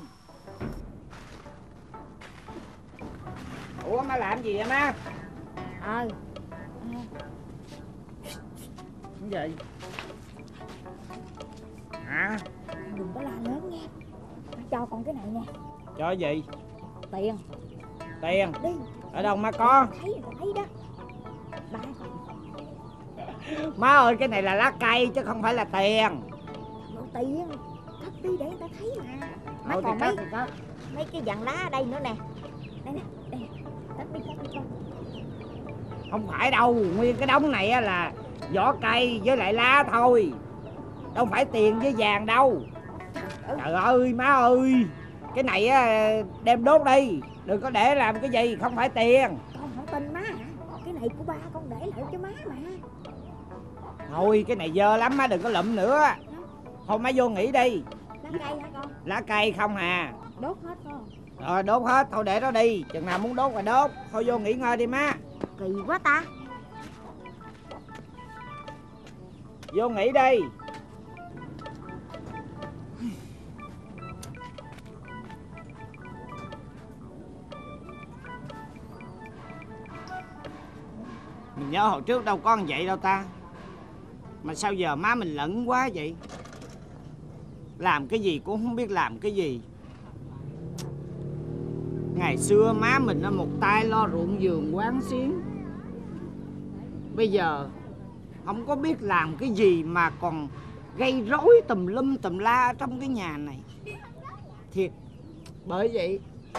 Ủa má làm gì vậy má? Ờ. Cái gì? Hả? Đừng có la lớn nha. Má cho con cái này nè. Cho gì? Tiền. Tiền? Đi. Ở đâu má có? Thấy rồi thấy đó. Ba. Má ơi, cái này là lá cây chứ không phải là tiền. Đồ tiền. Cất đi để người ta thấy mà. Má Thôi còn mấy, cất, mấy cái vàng lá ở đây nữa nè. Đây nè, đây. Cất đi, cất đi con. Không phải đâu, nguyên cái đống này á là vỏ cây với lại lá thôi, đâu phải tiền với vàng đâu. Trời ơi má ơi, cái này á đem đốt đi, đừng có để làm cái gì không phải tiền. Con không tin má hả? Cái này của ba con để lại cho má mà. Thôi cái này dơ lắm má, đừng có lụm nữa. Thôi má vô nghỉ đi. Lá cây hả con? Lá cây không à. Đốt hết con. Rồi đốt hết, thôi để đó đi, chừng nào muốn đốt là đốt. Thôi vô nghỉ ngơi đi má. Kỳ quá ta. Vô nghỉ đi. Mình nhớ hồi trước đâu có như vậy đâu ta. Mà sao giờ má mình lẫn quá vậy? Làm cái gì cũng không biết làm cái gì. Ngày xưa má mình nó một tay lo ruộng vườn quán xuyến, bây giờ không có biết làm cái gì mà còn gây rối tùm lum tùm la trong cái nhà này. Thiệt. Bởi vậy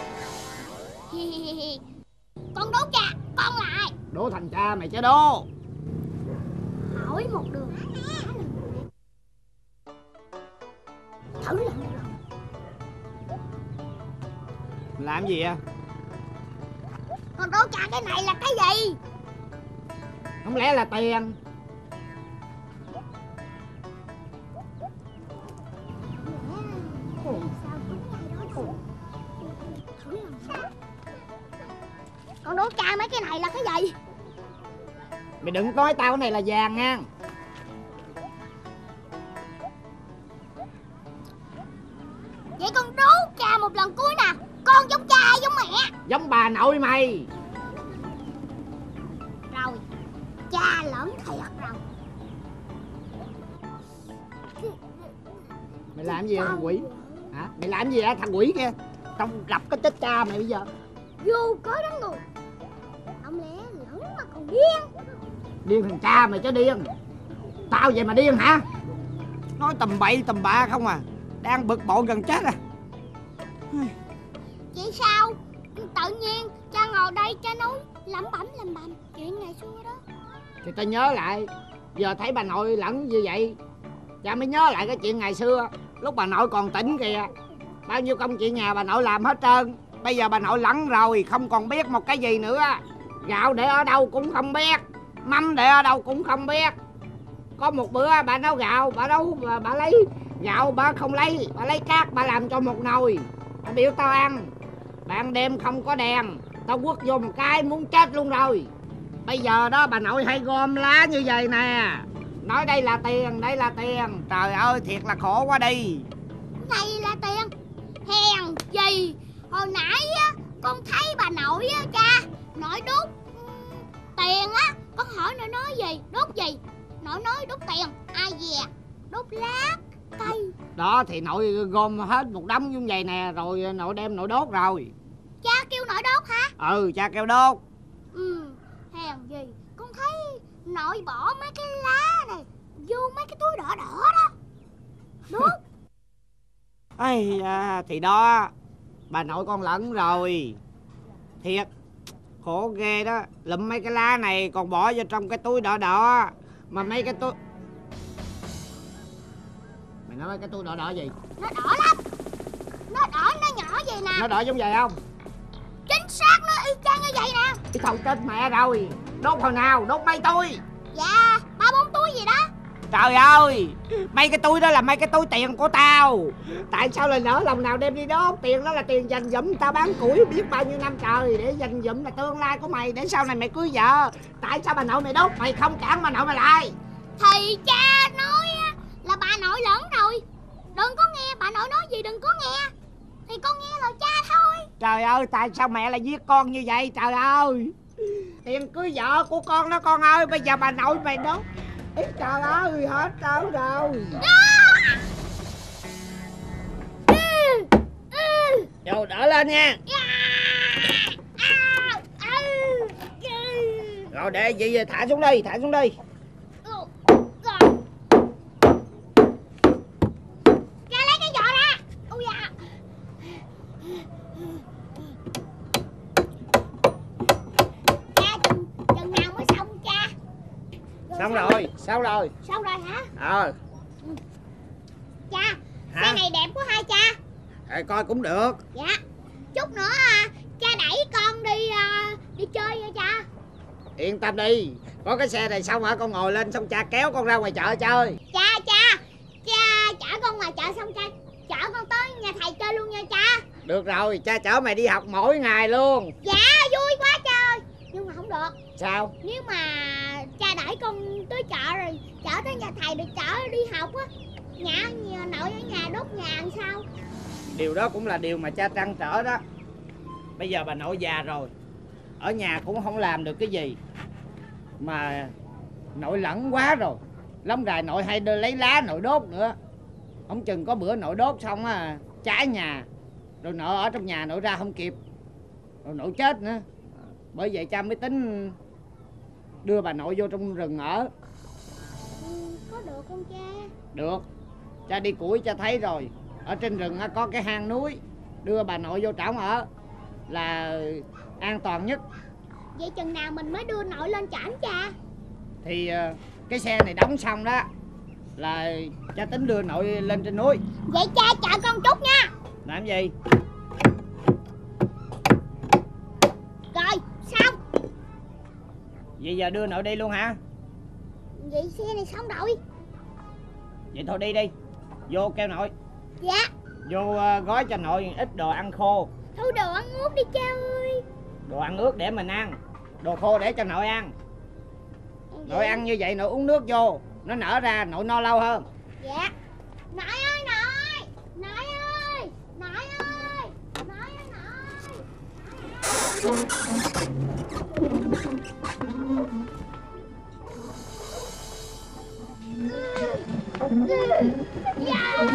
con đố cha con lại. đố thành cha mày chứ đố. Hỏi một đường thử làm một lần. Làm gì à? Con đố cha cái này là cái gì? Không lẽ là tiền? Con đố cha mấy cái này là cái gì? Mày đừng nói tao cái này là vàng nha. Vậy con đố cha một lần cuối nè. Con giống cha hay giống mẹ? Giống bà nội mày. Rồi, cha lỡm thiệt rồi. Mày làm gì thằng quỷ? Hả? Mày làm gì hả thằng quỷ kia? Tao đập cái chết cha mày bây giờ. Vô cớ đánh người. Không lẽ lỡm mà còn điên? Điên thằng cha mày chứ điên. Tao vậy mà điên hả? Nói tầm bậy tầm bạ không à. Đang bực bội gần chết à. Vậy sao? Tự nhiên cha ngồi đây cha nói lẩm bẩm lẩm bẩm chuyện ngày xưa đó. Thì tao nhớ lại. Giờ thấy bà nội lẫn như vậy, cha mới nhớ lại cái chuyện ngày xưa. Lúc bà nội còn tỉnh kìa, bao nhiêu công chuyện nhà bà nội làm hết trơn. Bây giờ bà nội lẫn rồi, không còn biết một cái gì nữa. Gạo để ở đâu cũng không biết, mắm để ở đâu cũng không biết. Có một bữa bà nấu gạo, bà nấu bà, bà lấy gạo bà không lấy, bà lấy cát bà làm cho một nồi. Bà biểu tao ăn. Ban đêm không có đèn, tao quất vô một cái muốn chết luôn rồi. Bây giờ đó bà nội hay gom lá như vậy nè, nói đây là tiền, đây là tiền. Trời ơi thiệt là khổ quá đi. Này là tiền? Hèn gì hồi nãy á con thấy bà nội á cha, nội đốt tiền á. Con hỏi nội nói gì, đốt gì? Nội nói đốt tiền. Ai dè đốt lá cây. Đó thì nội gom hết một đống như vậy nè, rồi nội đem nội đốt rồi. Cha kêu nội đốt hả? Ừ, cha kêu đốt. Ừ, hèn gì con thấy nội bỏ mấy cái lá này vô mấy cái túi đỏ đỏ đó đốt. Ây da, thì đó, bà nội con lẫn rồi. Thiệt, khổ ghê đó. Lụm mấy cái lá này còn bỏ vô trong cái túi đỏ đỏ. Mà mấy cái túi... Mày nói mấy cái túi đỏ đỏ gì? Nó đỏ lắm. Nó đỏ, nó nhỏ vậy nè. Nó đỏ giống vậy không? Chính xác, nó y chang như vậy nè. Cái thằng chết mẹ rồi. Đốt hồi nào? Đốt mấy túi? Dạ, ba bốn túi gì đó. Trời ơi, mấy cái túi đó là mấy cái túi tiền của tao. Tại sao lại nỡ lòng nào đem đi đốt? Tiền đó là tiền dành dụm, tao bán củi biết bao nhiêu năm trời. Để dành dụm là tương lai của mày, để sau này mày cưới vợ. Tại sao bà nội mày đốt? Mày không cản bà nội mày lại. Thì cha nói là bà nội lẫn rồi. Đừng có nghe, bà nội nói gì đừng có nghe. Thì con nghe lời cha thôi. Trời ơi, tại sao mẹ lại giết con như vậy trời ơi? Tiền cưới vợ của con đó con ơi. Bây giờ bà nội mày đốt. Ý, trời ơi, hết trơn rồi. Vô đỡ lên nha. Rồi để gì thả xuống đi, thả xuống đi. Cha lấy cái giỏ ra. Ôi dạ. Cha chừng, chừng nào mới Xong rồi, sao rồi? Xong rồi hả? Ờ. Cha, Hả? xe này đẹp quá hai cha. À, coi cũng được. Dạ. Chút nữa à, cha đẩy con đi à, đi chơi nha cha. Yên tâm đi, có cái xe này xong hả, con ngồi lên xong cha kéo con ra ngoài chợ chơi. Cha cha, cha chở con ngoài chợ xong cha chở con tới nhà thầy chơi luôn nha cha. Được rồi, cha chở mày đi học mỗi ngày luôn. Dạ vui quá trời. Nhưng mà không được. Sao? Nếu mà cha đẩy con tới chợ rồi chở tới nhà thầy được chở đi học á, nhà, nhà nội ở nhà đốt nhà làm sao? Điều đó cũng là điều mà cha trăn trở đó. Bây giờ bà nội già rồi, ở nhà cũng không làm được cái gì, mà nội lẫn quá rồi. Lắm rài nội hay đưa lấy lá nội đốt nữa. Không chừng có bữa nội đốt xong á cháy nhà, rồi nội ở trong nhà nội ra không kịp, rồi nội chết nữa. Bởi vậy cha mới tính đưa bà nội vô trong rừng ở. Ừ, có được không cha? Được, cha đi củi cha thấy rồi. Ở trên rừng á, có cái hang núi, đưa bà nội vô trỏng ở là an toàn nhất. Vậy chừng nào mình mới đưa nội lên trển cha? Thì cái xe này đóng xong đó là cha tính đưa nội lên trên núi. Vậy cha chờ con chút nha. Làm gì? Rồi xong. Vậy giờ đưa nội đi luôn hả? Vậy xe này xong rồi. Vậy thôi đi đi. Vô kêu nội. Dạ. Vô uh, gói cho nội ít đồ ăn khô. Thôi đồ ăn ướt đi cha ơi. Đồ ăn ướt để mình ăn, đồ khô để cho nội ăn. Dạ. Nội ăn như vậy nội uống nước vô, nó nở ra nội no lâu hơn. Dạ. Nội ơi nội. Nội ơi. Nội ơi. Nội ơi nội. Dạ.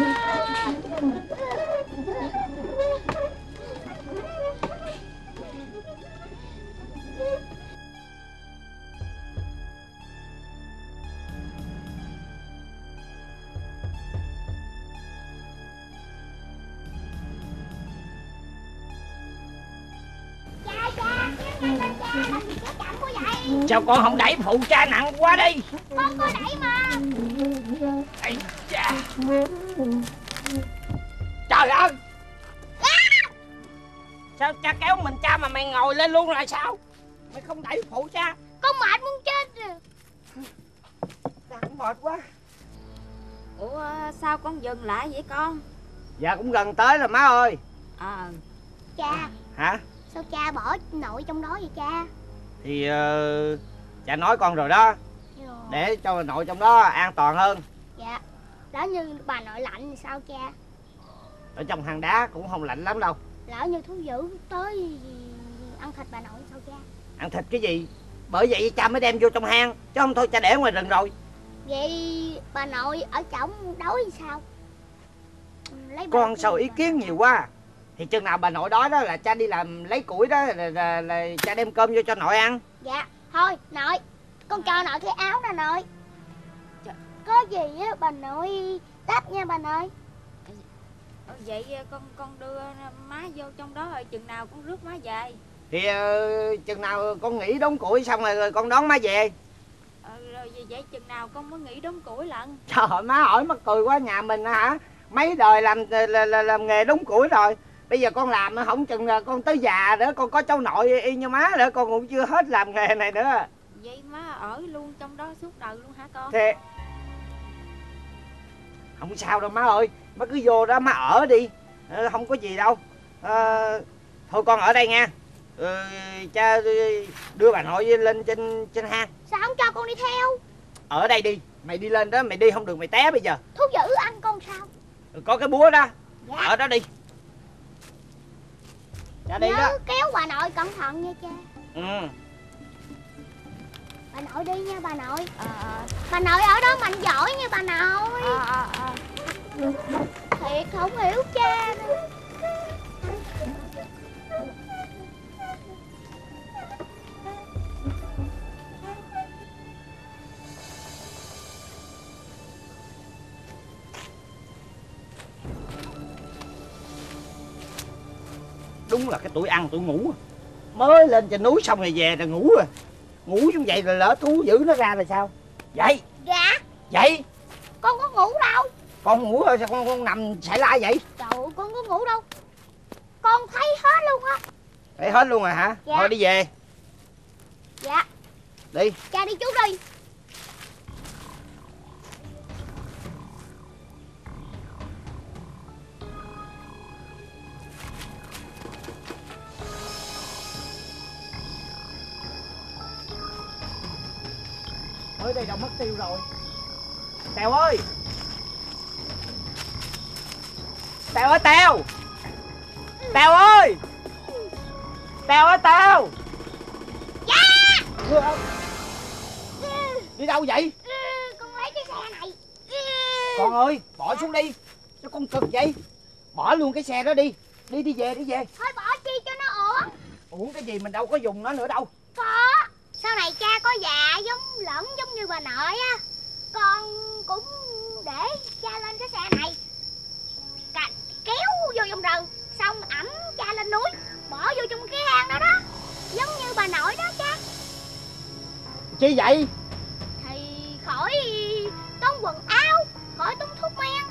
Sao con không đẩy phụ cha nặng quá đi? Con có đẩy mà. Ây cha. Trời ơi. À! Sao cha kéo mình cha mà mày ngồi lên luôn là sao? Mày không đẩy phụ cha? Con mệt muốn chết rồi. Ta cũng mệt quá. Ủa sao con dừng lại vậy con? Dạ cũng gần tới rồi má ơi. À. Cha. Hả? Sao cha bỏ nội trong đó vậy cha? Thì uh, cha nói con rồi đó. Rồi. Để cho nội trong đó an toàn hơn. Dạ. Lỡ như bà nội lạnh thì sao cha? Ở trong hang đá cũng không lạnh lắm đâu. Lỡ như thú dữ tới ăn thịt bà nội sao cha? Ăn thịt cái gì? Bởi vậy cha mới đem vô trong hang, chứ không thôi cha để ngoài rừng rồi. Vậy bà nội ở trỏng đói thì sao? Lấy Con sao ý kiến nhiều quá. Thì chừng nào bà nội đói đó là cha đi làm lấy củi đó là, là, là cha đem cơm vô cho nội ăn. Dạ. Thôi nội, con cho nội cái áo nè nội. Có gì á bà nội đáp nha bà nội. Vậy con con đưa má vô trong đó rồi chừng nào con rước má về? Thì uh, chừng nào con nghỉ đốn củi xong rồi, rồi con đón má về. Ừ, rồi vậy, vậy chừng nào con mới nghỉ đốn củi lận? Trời ơi, má hỏi mắc cười quá. Nhà mình hả, mấy đời làm làm, làm, làm nghề đốn củi rồi. Bây giờ con làm không chừng là con tới già nữa, con có cháu nội y như má nữa, con cũng chưa hết làm nghề này nữa. Vậy má ở luôn trong đó suốt đời luôn hả con? Thế không sao đâu má ơi, má cứ vô đó má ở đi, không có gì đâu. À, thôi con ở đây nha. Ừ, cha đưa bà nội lên trên trên hang. Sao không cho con đi theo? Ở đây đi, mày đi lên đó, mày đi không được mày té bây giờ. Thú dữ ăn con sao? Có cái búa đó. Dạ. Ở đó đi. Cha đi nhớ đó. Kéo bà nội cẩn thận nha cha. Ừ. Bà nội đi nha bà nội. À, à. Bà nội ở đó mạnh giỏi nha bà nội. À, à, à. Thiệt không hiểu cha đâu. Đúng là cái tuổi ăn tuổi ngủ. Mới lên trên núi xong rồi về rồi ngủ rồi. Ngủ như vậy rồi lỡ thú dữ nó ra rồi sao? Dậy. Dạ. Dậy. Con có ngủ đâu. Con ngủ rồi sao con, con nằm sải lai vậy? Trời ơi, con có ngủ đâu. Con thấy hết luôn á. Thấy hết luôn rồi hả? Dạ. Thôi đi về. Dạ. Đi. Cha đi chú đi. Ở đây đâu mất tiêu rồi. Tèo ơi. Tèo ơi Tèo. Tèo ơi. Tèo ơi Tèo. Cha. Đi đâu vậy? Ừ, con lấy cái xe này. Ừ. Con ơi, bỏ xuống đi. Sao con cực vậy? Bỏ luôn cái xe đó đi. Đi đi về, đi về. Thôi bỏ chi cho nó ổn. Uổng cái gì mình đâu có dùng nó nữa đâu. Có. Sau này cha có già giống lẫn giống như bà nội á, con cũng để cha lên cái xe này, Cả, kéo vô trong rừng, xong ẵm cha lên núi, bỏ vô trong cái hang đó đó, giống như bà nội đó cha. Chi vậy? Thì khỏi tốn quần áo, khỏi tốn thuốc men.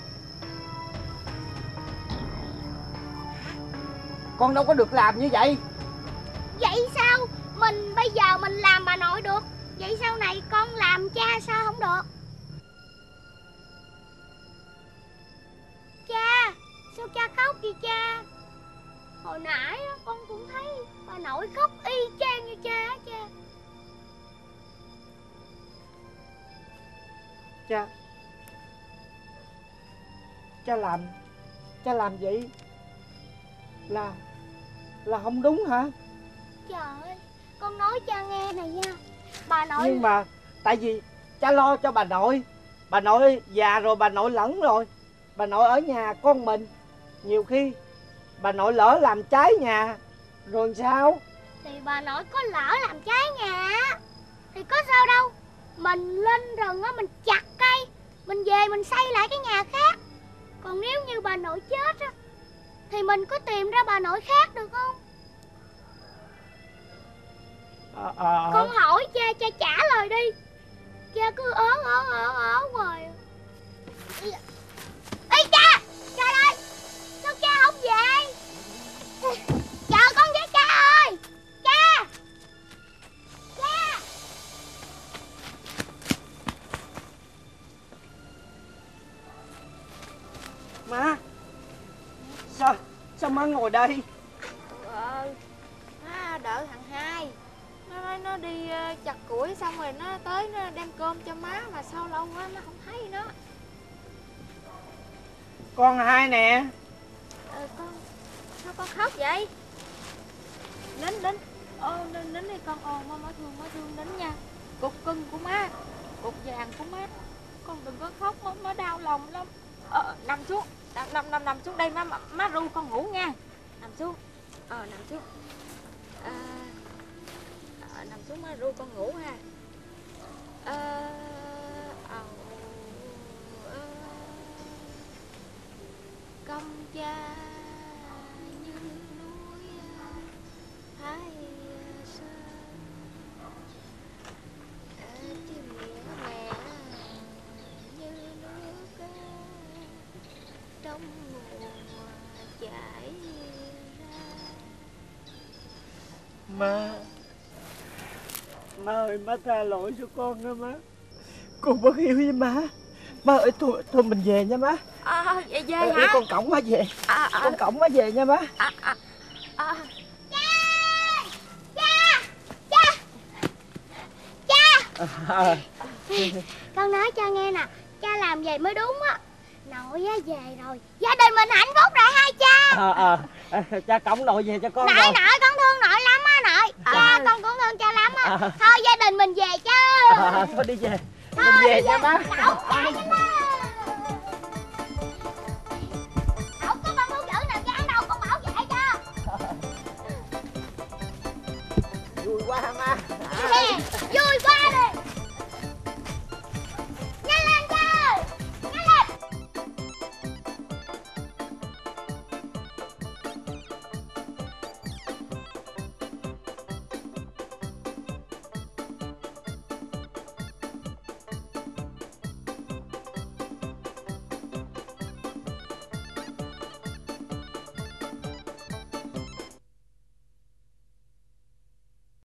Con đâu có được làm như vậy. Vậy sao mình bây giờ mình làm bà nội được, vậy sau này con làm cha sao không được? Cha, sao cha khóc vậy cha? Hồi nãy con cũng thấy bà nội khóc y chang như cha á cha. Cha. Cha làm Cha làm vậy Là Là không đúng hả? Trời ơi, con nói cha nghe này nha. Bà nội... Nhưng mà tại vì cha lo cho bà nội. Bà nội già rồi, bà nội lẫn rồi. Bà nội ở nhà con mình. Nhiều khi bà nội lỡ làm trái nhà rồi sao? Thì bà nội có lỡ làm trái nhà thì có sao đâu. Mình lên rừng á, mình chặt cây, mình về mình xây lại cái nhà khác. Còn nếu như bà nội chết á, thì mình có tìm ra bà nội khác được không? À, à, Con hỏi cha, cha trả lời đi. Cha cứ ớ ớ ớ ớ hoài. Ê cha, trời ơi, sao cha không về? Chờ con với cha ơi. Cha, cha. Má. Sao Sao má ngồi đây? Ờ, má đợi thằng hai. Nó nói nó đi uh, chặt củi xong rồi nó tới nó đem cơm cho má, mà sao lâu quá nó không thấy nó. Con hai nè. Ờ, con sao con khóc vậy? Nín nín. Ô nín nín đi con. Ồ má, má thương má thương nín nha. Cục cưng của má, cục vàng của má. Con đừng có khóc, má, má đau lòng lắm. Ờ, nằm xuống, nằm nằm nằm nằm xuống đây má, má ru con ngủ nha. Nằm xuống. Ờ nằm xuống. À, à, nằm xuống má ru con ngủ ha. À, à, à, công cha như núi Thái Sơn, à, chim nghĩa mẹ như nước trong nguồn chảy ra. Má. Má ơi, má tha lỗi cho con đó má. Con bất hiếu với má. Má ơi, thôi, thôi mình về nha má. À, về về à, hả? Con cõng má về. À, à, Con cõng má về nha má. à, à, à. Cha, cha, cha. À, Con nói cha nghe nè, cha làm vậy mới đúng á. Nội á về rồi, gia đình mình hạnh phúc rồi hai cha. à, à, à, cha cõng nội về cho con. Nội rồi. nội con thương nội lắm á nội. À. Cha con cũng thương cha lắm á. À. Thôi gia đình mình về chứ. À, thôi đi về. Thôi Mình về đi nha về. má. Cậu cha với má.